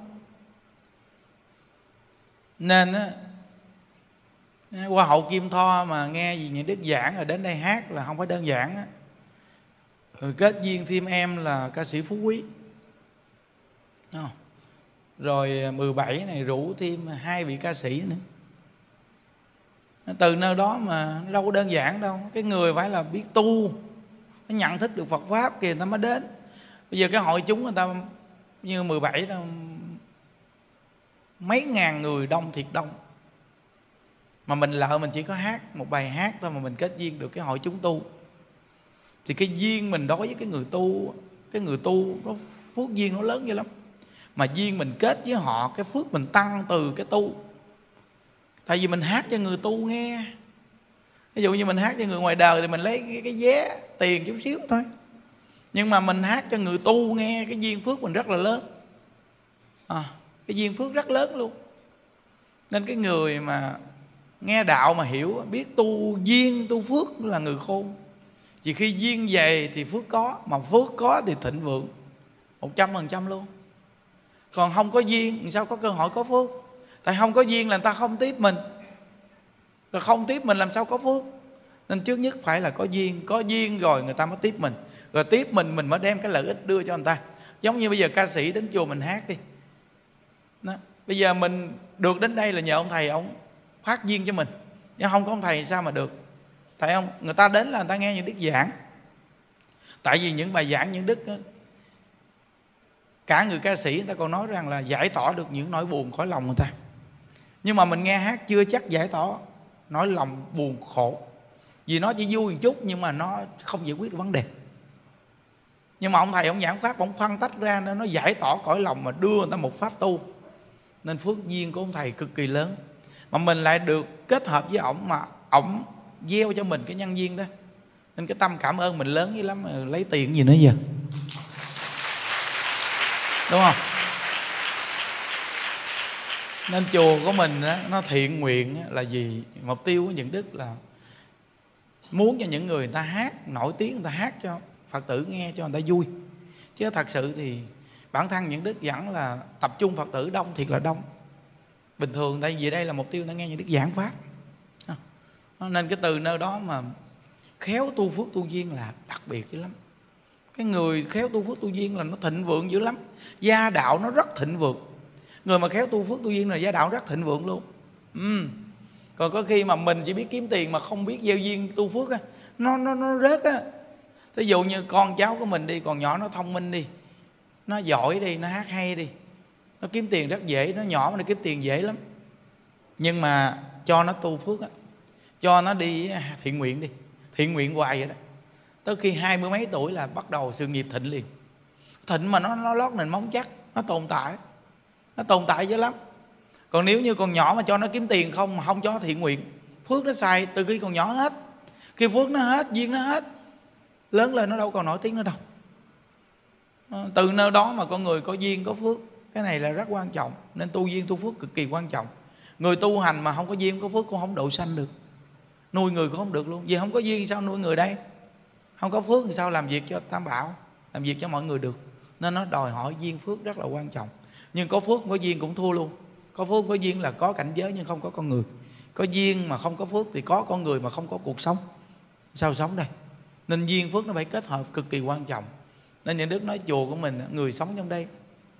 Nên á, qua hậu Kim Tho mà nghe gì những Đức giảng rồi đến đây hát là không phải đơn giản á. Rồi kết duyên thêm em là ca sĩ Phú Quý, đúng không? Rồi mười bảy này rủ thêm hai vị ca sĩ nữa. Từ nơi đó mà đâu có đơn giản đâu. Cái người phải là biết tu, nó nhận thức được Phật Pháp kìa người ta mới đến. Bây giờ cái hội chúng người ta như mười bảy đó, mấy ngàn người, đông thiệt đông. Mà mình lỡ mình chỉ có hát một bài hát thôi mà mình kết duyên được cái hội chúng tu. Thì cái duyên mình đối với cái người tu, cái người tu nó phước duyên nó lớn dữ lắm. Mà duyên mình kết với họ, cái phước mình tăng từ cái tu. Tại vì mình hát cho người tu nghe. Ví dụ như mình hát cho người ngoài đời thì mình lấy cái, cái vé tiền chút xíu thôi. Nhưng mà mình hát cho người tu nghe, cái duyên phước mình rất là lớn à, cái duyên phước rất lớn luôn. Nên cái người mà nghe đạo mà hiểu, biết tu duyên, tu phước là người khôn. Vì khi duyên dày thì phước có, mà phước có thì thịnh vượng một trăm phần trăm luôn. Còn không có duyên sao có cơ hội có phước? Tại không có duyên là người ta không tiếp mình, rồi không tiếp mình làm sao có phước. Nên trước nhất phải là có duyên. Có duyên rồi người ta mới tiếp mình. rồi tiếp mình mình mới đem cái lợi ích đưa cho người ta. Giống như bây giờ ca sĩ đến chùa mình hát đi đó. Bây giờ mình được đến đây là nhờ ông thầy ông phát duyên cho mình, chứ không có ông thầy sao mà được. Thấy không? Người ta đến là người ta nghe những tiết giảng. Tại vì những bài giảng những đức đó, cả người ca sĩ người ta còn nói rằng là giải tỏa được những nỗi buồn khỏi lòng người ta. Nhưng mà mình nghe hát chưa chắc giải tỏa nỗi lòng buồn khổ, vì nó chỉ vui một chút nhưng mà nó không giải quyết được vấn đề. Nhưng mà ông thầy ông giảng pháp, ông phân tách ra nên nó giải tỏa cõi lòng mà đưa người ta một pháp tu. Nên phước duyên của ông thầy cực kỳ lớn, mà mình lại được kết hợp với ổng, mà ổng gieo cho mình cái nhân duyên đó, nên cái tâm cảm ơn mình lớn dữ lắm. Lấy tiền gì nữa giờ, đúng không? Nên chùa của mình đó, nó thiện nguyện là gì? Mục tiêu của những đức là muốn cho những người người ta hát nổi tiếng, người ta hát cho Phật tử nghe cho người ta vui. Chứ thật sự thì bản thân những đức vẫn là tập trung Phật tử đông, thiệt là đông. Bình thường tại vì đây là mục tiêu ta nghe những đức giảng pháp, nên cái từ nơi đó mà khéo tu phước tu duyên là đặc biệt dữ lắm. Cái người khéo tu phước tu duyên là nó thịnh vượng dữ lắm, gia đạo nó rất thịnh vượng. Người mà khéo tu phước tu duyên là gia đạo rất thịnh vượng luôn. ừ. Còn có khi mà mình chỉ biết kiếm tiền mà không biết gieo duyên tu phước á, nó nó nó rớt á. Ví dụ như con cháu của mình đi, còn nhỏ nó thông minh đi, nó giỏi đi, nó hát hay đi, nó kiếm tiền rất dễ. Nó nhỏ mà nó kiếm tiền dễ lắm. Nhưng mà cho nó tu phước á, cho nó đi thiện nguyện đi, thiện nguyện hoài vậy đó, tới khi hai mươi mấy tuổi là bắt đầu sự nghiệp thịnh liền. Thịnh mà nó nó lót nền móng chắc, nó tồn tại, nó tồn tại dữ lắm. Còn nếu như còn nhỏ mà cho nó kiếm tiền không, mà không cho thiện nguyện, phước nó xài từ khi còn nhỏ hết. Khi phước nó hết, duyên nó hết, lớn lên nó đâu còn nổi tiếng nữa đâu. Từ nơi đó mà con người có duyên có phước, cái này là rất quan trọng. Nên tu duyên tu phước cực kỳ quan trọng. Người tu hành mà không có duyên có phước cũng không độ sanh được, nuôi người cũng không được luôn. Vì không có duyên sao nuôi người đây? Không có phước thì sao làm việc cho Tam Bảo, làm việc cho mọi người được. Nên nó đòi hỏi duyên phước rất là quan trọng. Nhưng có phước không có duyên cũng thua luôn. Có phước có duyên là có cảnh giới nhưng không có con người. Có duyên mà không có phước thì có con người mà không có cuộc sống, sao sống đây? Nên duyên phước nó phải kết hợp cực kỳ quan trọng. Nên những đức nói chùa của mình, người sống trong đây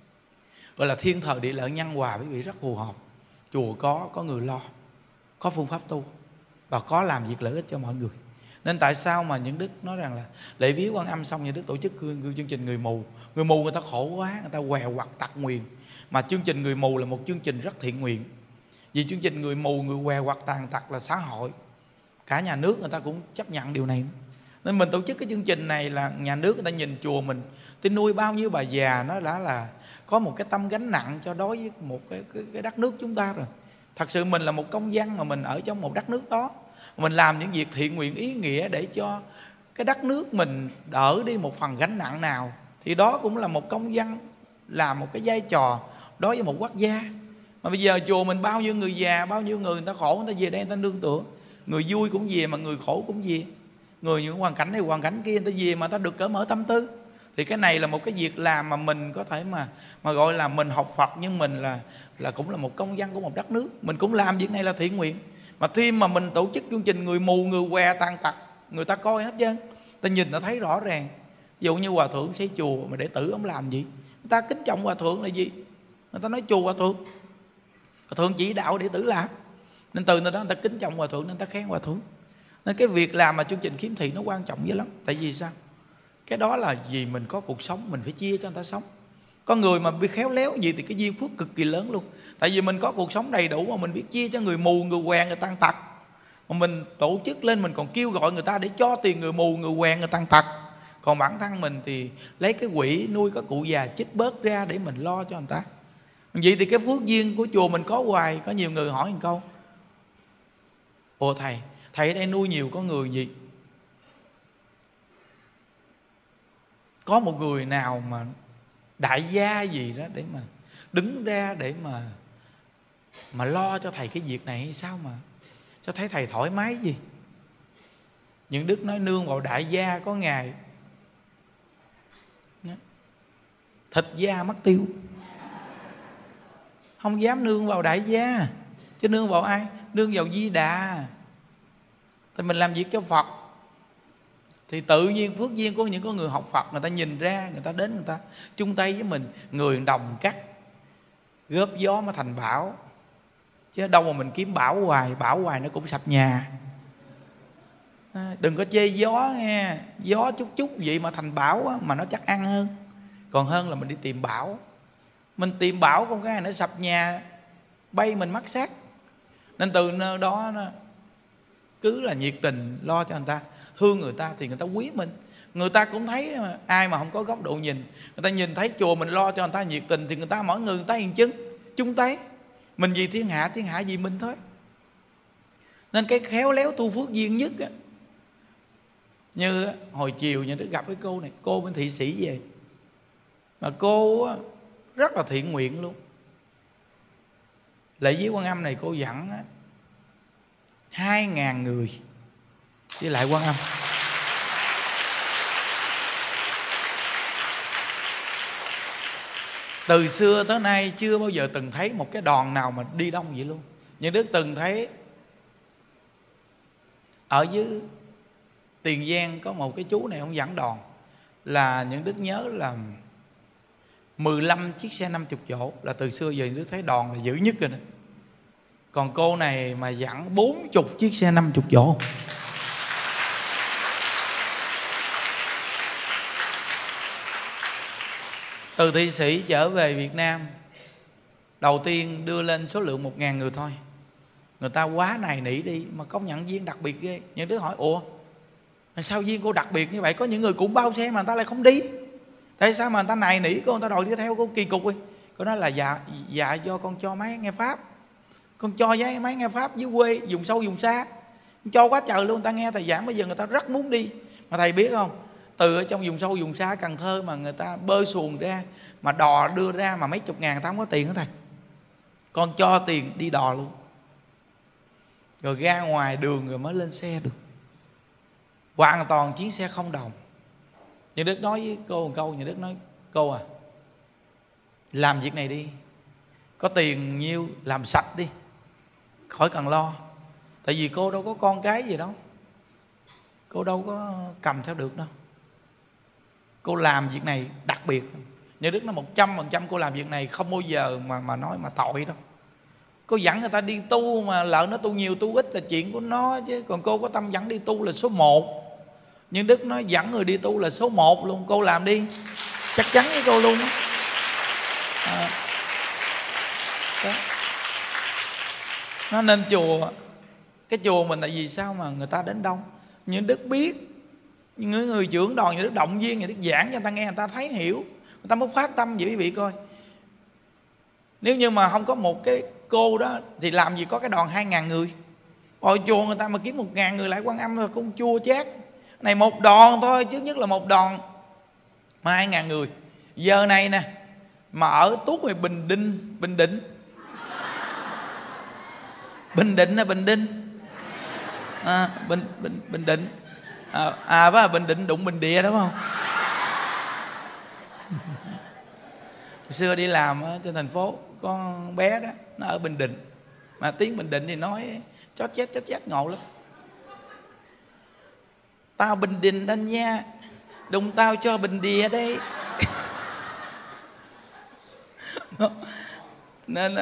gọi là thiên thời địa lợi nhân hòa, quý vị, rất phù hợp. Chùa có có người lo, có phương pháp tu và có làm việc lợi ích cho mọi người. Nên tại sao mà những đức nói rằng là lễ viếng Quan Âm xong những đức tổ chức chương trình người mù. Người mù người ta khổ quá, người ta què quặt tật nguyền. Mà chương trình người mù là một chương trình rất thiện nguyện. Vì chương trình người mù, người què quặt tàn tật là xã hội, cả nhà nước người ta cũng chấp nhận điều này. Nên mình tổ chức cái chương trình này là nhà nước người ta nhìn chùa mình thì nuôi bao nhiêu bà già, nó đã là có một cái tâm gánh nặng cho đối với một cái, cái, cái đất nước chúng ta rồi. Thật sự mình là một công dân mà mình ở trong một đất nước đó, mình làm những việc thiện nguyện ý nghĩa để cho cái đất nước mình đỡ đi một phần gánh nặng nào, thì đó cũng là một công dân, làm một cái vai trò đối với một quốc gia. Mà bây giờ chùa mình bao nhiêu người già, bao nhiêu người người ta khổ, người ta về đây người ta nương tựa. Người vui cũng về mà người khổ cũng về. Người những hoàn cảnh này hoàn cảnh kia người ta về mà ta được cởi mở tâm tư. Thì cái này là một cái việc làm mà mình có thể mà mà gọi là mình học Phật, nhưng mình là là cũng là một công dân của một đất nước. Mình cũng làm việc này là thiện nguyện. Mà thêm mà mình tổ chức chương trình người mù, người què tàn tật, người ta coi hết trơn, ta nhìn ta thấy rõ ràng. Ví dụ như hòa thượng xây chùa mà đệ tử ông làm gì? Người ta kính trọng hòa thượng là gì? Người ta nói chùa hòa thượng, hòa thượng chỉ đạo đệ tử làm. Nên từ nơi đó người ta kính trọng hòa thượng, nên người ta khen hòa thượng. Nên cái việc làm mà chương trình khiếm thị nó quan trọng dữ lắm. Tại vì sao? Cái đó là vì mình có cuộc sống, mình phải chia cho người ta sống. Con người mà biết khéo léo gì thì cái duyên phước cực kỳ lớn luôn. Tại vì mình có cuộc sống đầy đủ mà mình biết chia cho người mù, người què, người tàn tật. Mà mình tổ chức lên mình còn kêu gọi người ta để cho tiền người mù, người què, người tàn tật. Còn bản thân mình thì lấy cái quỹ nuôi các cụ già chích bớt ra để mình lo cho người ta. Vậy thì cái phước duyên của chùa mình có hoài. Có nhiều người hỏi một câu: ồ thầy, thầy ở đây nuôi nhiều có người gì? Có một người nào mà đại gia gì đó để mà đứng ra để mà mà lo cho thầy cái việc này hay sao mà cho thấy thầy thoải mái gì? Những đức nói nương vào đại gia có ngày thịt da mất tiêu. Không dám nương vào đại gia, chứ nương vào ai? Nương vào Di Đà. Thì mình làm việc cho Phật Thì tự nhiên phước duyên của những con người học Phật, người ta nhìn ra, người ta đến, người ta chung tay với mình. Người đồng cắt góp gió mới thành bão, chứ đâu mà mình kiếm bão hoài, bão hoài nó cũng sập nhà. À, đừng có chê gió nghe, gió chút chút vậy mà thành bão á, mà nó chắc ăn hơn. Còn hơn là mình đi tìm bão. Mình tìm bão con cái này nó sập nhà, bay mình mắc xác. Nên từ nơi đó nó cứ là nhiệt tình lo cho người ta, thương người ta thì người ta quý mình. Người ta cũng thấy mà, ai mà không có góc độ nhìn, người ta nhìn thấy chùa mình lo cho người ta nhiệt tình thì người ta, mỗi người người ta hiền chứng chung tay. Mình vì thiên hạ, thiên hạ vì mình thôi. Nên cái khéo léo tu phước duyên nhất á, như hồi chiều nhà Đức gặp cái cô này, cô bên Thị Sĩ về, mà cô rất là thiện nguyện luôn. Lễ viếng Quan Âm này cô dẫn hai ngàn người với lại Quan Âm. Từ xưa tới nay chưa bao giờ từng thấy một cái đoàn nào mà đi đông vậy luôn. Những Đức từng thấy ở dưới Tiền Giang có một cái chú này ông dẫn đoàn, là những Đức nhớ là mười lăm chiếc xe năm mươi chỗ, là từ xưa giờ những Đức thấy đoàn là dữ nhất rồi đó. Còn cô này mà dẫn bốn mươi chiếc xe năm mươi chỗ. Từ Thị Sĩ trở về Việt Nam, đầu tiên đưa lên số lượng một ngàn người thôi. Người ta quá nài nỉ đi, mà công nhận duyên đặc biệt ghê. Những đứa hỏi, ủa sao duyên cô đặc biệt như vậy? Có những người cũng bao xe mà người ta lại không đi. Tại sao mà người ta nài nỉ cô, người ta đòi đi theo cô kỳ cục đi. Cô nói là dạ, dạ do con cho máy nghe Pháp. Con cho giấy máy nghe Pháp dưới quê, vùng sâu vùng xa, cho quá trời luôn. Người ta nghe thầy giảng bây giờ người ta rất muốn đi. Mà thầy biết không, từ ở trong vùng sâu vùng xa Cần Thơ mà người ta bơi xuồng ra, mà đò đưa ra mà mấy chục ngàn, người ta không có tiền hết thầy. Con cho tiền đi đò luôn, rồi ra ngoài đường rồi mới lên xe được. Hoàn toàn chuyến xe không đồng. Như Đức nói với cô một câu, Như Đức nói, cô à, làm việc này đi, có tiền nhiêu làm sạch đi, khỏi cần lo. Tại vì cô đâu có con cái gì đâu, cô đâu có cầm theo được đâu. Cô làm việc này đặc biệt. Như Đức nói một trăm phần trăm cô làm việc này không bao giờ mà mà nói mà tội đâu. Cô dẫn người ta đi tu mà lỡ nó tu nhiều tu ít là chuyện của nó, chứ còn cô có tâm dẫn đi tu là số một. Nhưng Đức nói dẫn người đi tu là số một luôn. Cô làm đi, chắc chắn với cô luôn đó. À, đó. Nó nên chùa, cái chùa mình tại vì sao mà người ta đến đông. Nhưng Đức biết, những người trưởng đoàn như Đức động viên, như Đức giảng cho người ta nghe, người ta thấy hiểu, người ta mới phát tâm vậy quý vị coi. Nếu như mà không có một cái cô đó thì làm gì có cái đoàn hai ngàn người. Hồi chùa người ta mà kiếm một ngàn người lại Quan Âm rồi cũng chua chát. Này một đoàn thôi, chứ nhất là một đoàn mà hai ngàn người. Giờ này nè, mà ở tuốt ngoài Bình Định, Bình Định Bình Định hay Bình Định à, Bình, Bình, Bình Định à, à với Bình Định đụng Bình Địa đúng không? Hồi xưa đi làm trên thành phố, con bé đó nó ở Bình Định, mà tiếng Bình Định thì nói chót chết chót chết ngộ lắm. Tao Bình Định anh nha, đụng tao cho Bình Địa đây. Nên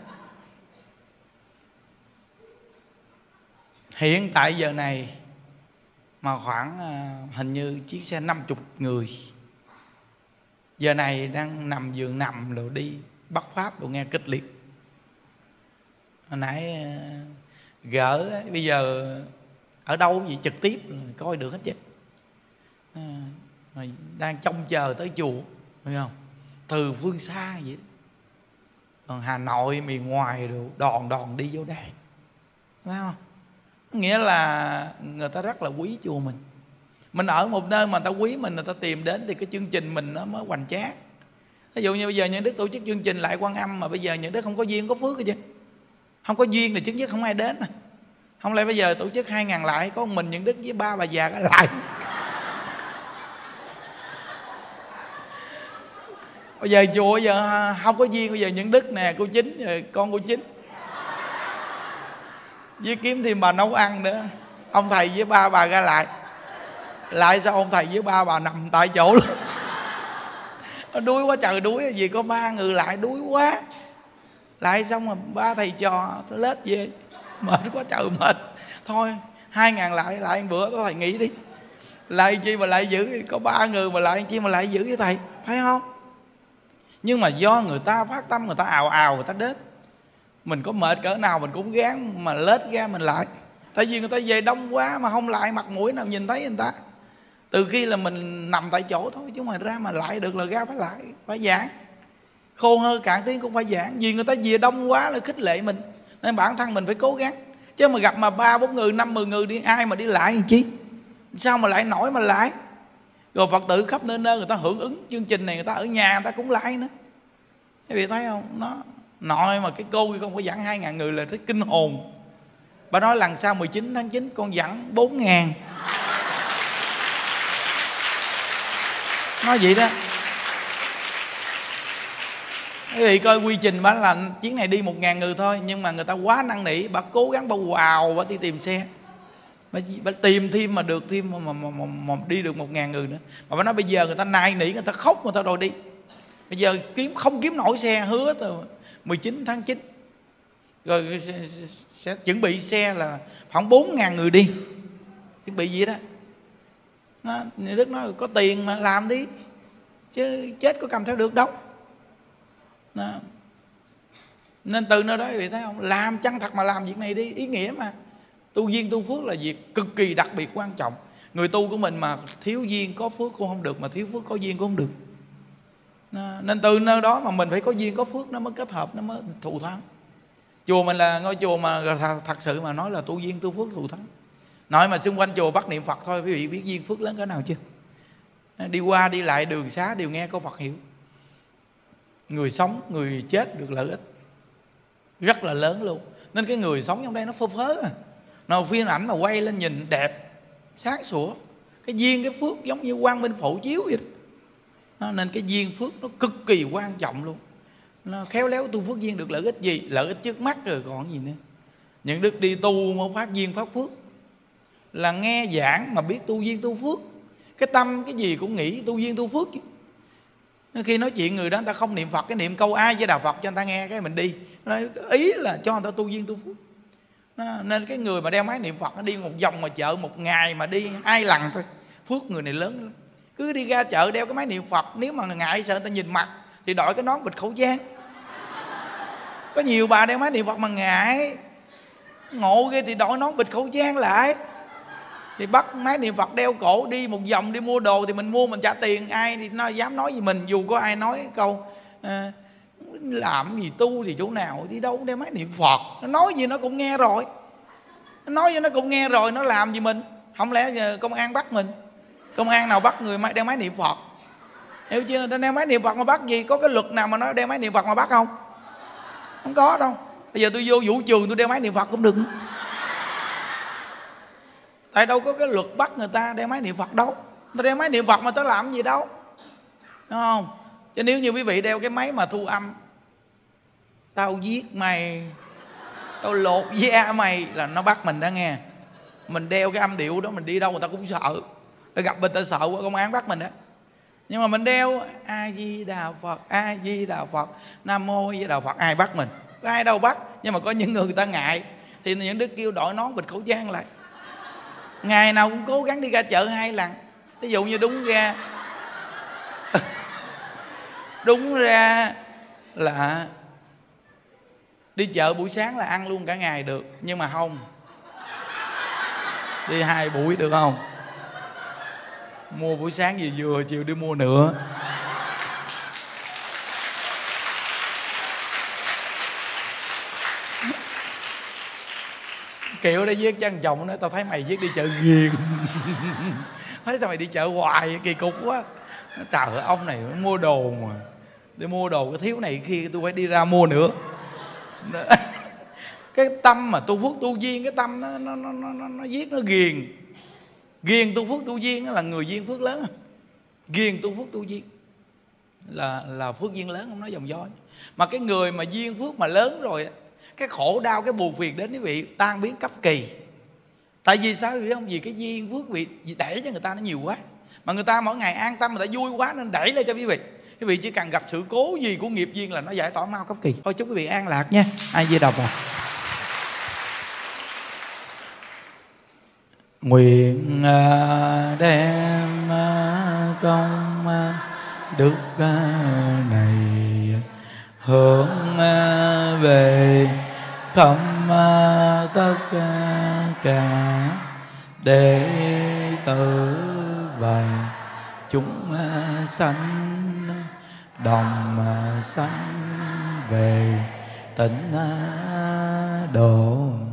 hiện tại giờ này mà khoảng hình như chiếc xe năm mươi người giờ này đang nằm giường nằm rồi đi bắt pháp rồi nghe kịch liệt. Hồi nãy gỡ bây giờ ở đâu gì trực tiếp coi được hết chứ. À, đang trông chờ tới chùa, phải không? Từ phương xa vậy đó. Còn Hà Nội miền ngoài rồi đòn đòn đi vô đây, phải không? Nghĩa là người ta rất là quý chùa mình. Mình ở một nơi mà người ta quý mình, người ta tìm đến thì cái chương trình mình nó mới hoành tráng. Ví dụ như bây giờ Những Đức tổ chức chương trình lại Quan Âm mà bây giờ Những Đức không có duyên có phước chứ. Không có duyên thì chứng nhất không ai đến mà. Không lẽ bây giờ tổ chức hai ngàn lại có một mình Những Đức với ba bà già cái lại. Bây giờ chùa bây giờ không có duyên, bây giờ Những Đức nè, cô Chính, rồi con cô Chính, với kiếm thêm bà nấu ăn nữa, ông thầy với ba bà ra lại. Lại sao ông thầy với ba bà nằm tại chỗ luôn. Nó đuối quá trời đuối, gì có ba người lại đuối quá. Lại xong rồi ba thầy trò lết về, mệt quá trời mệt. Thôi hai ngàn lại lại bữa đó thầy nghỉ đi. Lại chi mà lại giữ, có ba người mà lại chi mà lại giữ với thầy, phải không? Nhưng mà do người ta phát tâm, người ta ào ào người ta đến. Mình có mệt cỡ nào mình cũng gán mà lết ra mình lại. Tại vì người ta về đông quá mà không lại, mặt mũi nào nhìn thấy người ta. Từ khi là mình nằm tại chỗ thôi, chứ mà ra mà lại được là ra phải lại, phải giảng. Khô hơi cạn tiếng cũng phải giảng. Vì người ta về đông quá là khích lệ mình, nên bản thân mình phải cố gắng. Chứ mà gặp mà ba bốn người, năm mười người đi, ai mà đi lại làm chi? Sao mà lại nổi mà lại? Rồi Phật tử khắp nơi nơi người ta hưởng ứng chương trình này, người ta ở nhà người ta cũng lại nữa. Quý vị thấy không? Nó nội mà cái cô kia không có dẫn hai ngàn người là thấy kinh hồn. Bà nói lần sau mười chín tháng chín con dẫn bốn ngàn. Nói vậy đó. Quý vị coi quy trình bà là chuyến này đi một ngàn người thôi, nhưng mà người ta quá năn nỉ, bà cố gắng bà wow, bà đi tìm xe. Bà, bà tìm thêm mà được thêm mà, mà, mà, mà, mà đi được một ngàn người nữa. Mà bà nói bây giờ người ta nài nỉ, người ta khóc người ta rồi đi. Bây giờ kiếm không kiếm nổi xe, hứa từ mười chín tháng chín rồi sẽ, sẽ chuẩn bị xe là khoảng bốn ngàn người đi. Chuẩn bị gì đó. Nó, Đức nói có tiền mà làm đi, chứ chết có cầm theo được đâu. Đó. Nên từ nơi đó quý vị thấy không, làm chân thật mà làm việc này đi, ý nghĩa mà. Tu duyên tu phước là việc cực kỳ đặc biệt quan trọng. Người tu của mình mà thiếu duyên có phước cũng không được, mà thiếu phước có duyên cũng không được. Đó. Nên từ nơi đó mà mình phải có duyên có phước nó mới kết hợp, nó mới thù thắng. Chùa mình là ngôi chùa mà thật sự mà nói là tu duyên tu phước thù thắng. Nói mà xung quanh chùa bắt niệm Phật thôi, quý vị biết duyên phước lớn cỡ nào chưa? Đi qua đi lại đường xá đều nghe câu Phật hiệu. Người sống, người chết được lợi ích rất là lớn luôn. Nên cái người sống trong đây nó phơ phớ à. Nào phim ảnh mà quay lên nhìn đẹp, sáng sủa. Cái duyên cái phước giống như quang minh phổ chiếu vậy đó. Nên cái duyên phước nó cực kỳ quan trọng luôn. Nó khéo léo tu phước duyên được lợi ích gì? Lợi ích trước mắt rồi còn gì nữa. Những đức đi tu mà phát duyên phát phước là nghe giảng mà biết tu duyên tu phước. Cái tâm cái gì cũng nghĩ tu duyên tu phước chứ. Khi nói chuyện người đó người ta không niệm Phật, cái niệm câu ai với Đạo Phật cho người ta nghe, cái mình đi. Ý là cho người ta tu duyên tu phước. Nên cái người mà đeo máy niệm Phật nó đi một vòng mà chợ một ngày mà đi hai lần thôi, phước người này lớn lắm. Cứ đi ra chợ đeo cái máy niệm Phật, nếu mà ngại sợ người ta nhìn mặt thì đội cái nón bịt khẩu trang. Có nhiều bà đeo máy niệm Phật mà ngại, ngộ ghê thì đội nón bịt khẩu trang lại. Thì bắt máy niệm Phật đeo cổ đi một vòng, đi mua đồ thì mình mua mình trả tiền, ai thì nó dám nói gì mình. Dù có ai nói câu à, làm gì tu thì chỗ nào đi đâu đeo máy niệm Phật, nó nói gì nó cũng nghe rồi, nó nói gì nó cũng nghe rồi, nó làm gì mình? Không lẽ giờ công an bắt mình? Công an nào bắt người đeo máy niệm Phật? Hiểu chưa? Ta đeo máy niệm Phật mà bắt gì? Có cái luật nào mà nó đeo máy niệm Phật mà bắt không? Không có đâu. Bây giờ tôi vô vũ trường tôi đeo máy niệm Phật cũng đừng. Tại đâu có cái luật bắt người ta đeo máy niệm Phật đâu. Người ta đeo máy niệm Phật mà tao làm gì đâu, đúng không? Chứ nếu như quý vị đeo cái máy mà thu âm, tao giết mày, tao lột da mày, là nó bắt mình đó nghe. Mình đeo cái âm điệu đó mình đi đâu người ta cũng sợ. Ta gặp mình ta sợ quá, công an bắt mình đó. Nhưng mà mình đeo A Di Đà Phật, A Di Đà Phật, Nam Mô A Di Đà Phật, ai bắt mình? Có ai đâu bắt. Nhưng mà có những người người ta ngại thì những đứa kêu đội nón bịt khẩu trang lại. Ngày nào cũng cố gắng đi ra chợ hai lần. Ví dụ như đúng ra đúng ra là đi chợ buổi sáng là ăn luôn cả ngày được, nhưng mà không, đi hai buổi được không? Mua buổi sáng gì vừa, chiều đi mua nữa. Kiểu để giết chân chồng nói tao thấy mày giết đi chợ ghiền. Thấy sao mày đi chợ hoài kỳ cục quá. Trời ơi ông này mua đồ mà, đi mua đồ cái thiếu này khi tôi phải đi ra mua nữa. Cái tâm mà tu phước tu duyên, cái tâm nó nó nó nó, nó giết nó ghiền. Ghiền tu phước tu duyên là người duyên phước lớn. Ghiền tu phước tu duyên là là phước duyên lớn, không nói dòng do. Mà cái người mà duyên phước mà lớn rồi, cái khổ đau, cái buồn phiền đến quý vị tan biến cấp kỳ. Tại vì sao biết không? Vì cái duyên phước vị đẩy cho người ta nó nhiều quá, mà người ta mỗi ngày an tâm, người ta vui quá nên đẩy lên cho quý vị. Quý vị chỉ cần gặp sự cố gì của nghiệp duyên là nó giải tỏa mau cấp kỳ. Thôi chúc quý vị an lạc nha. Ai Di Đà Phật. Nguyện đem công đức này hướng về khắp tất cả đệ tử và chúng sanh, đồng sanh về tịnh độ.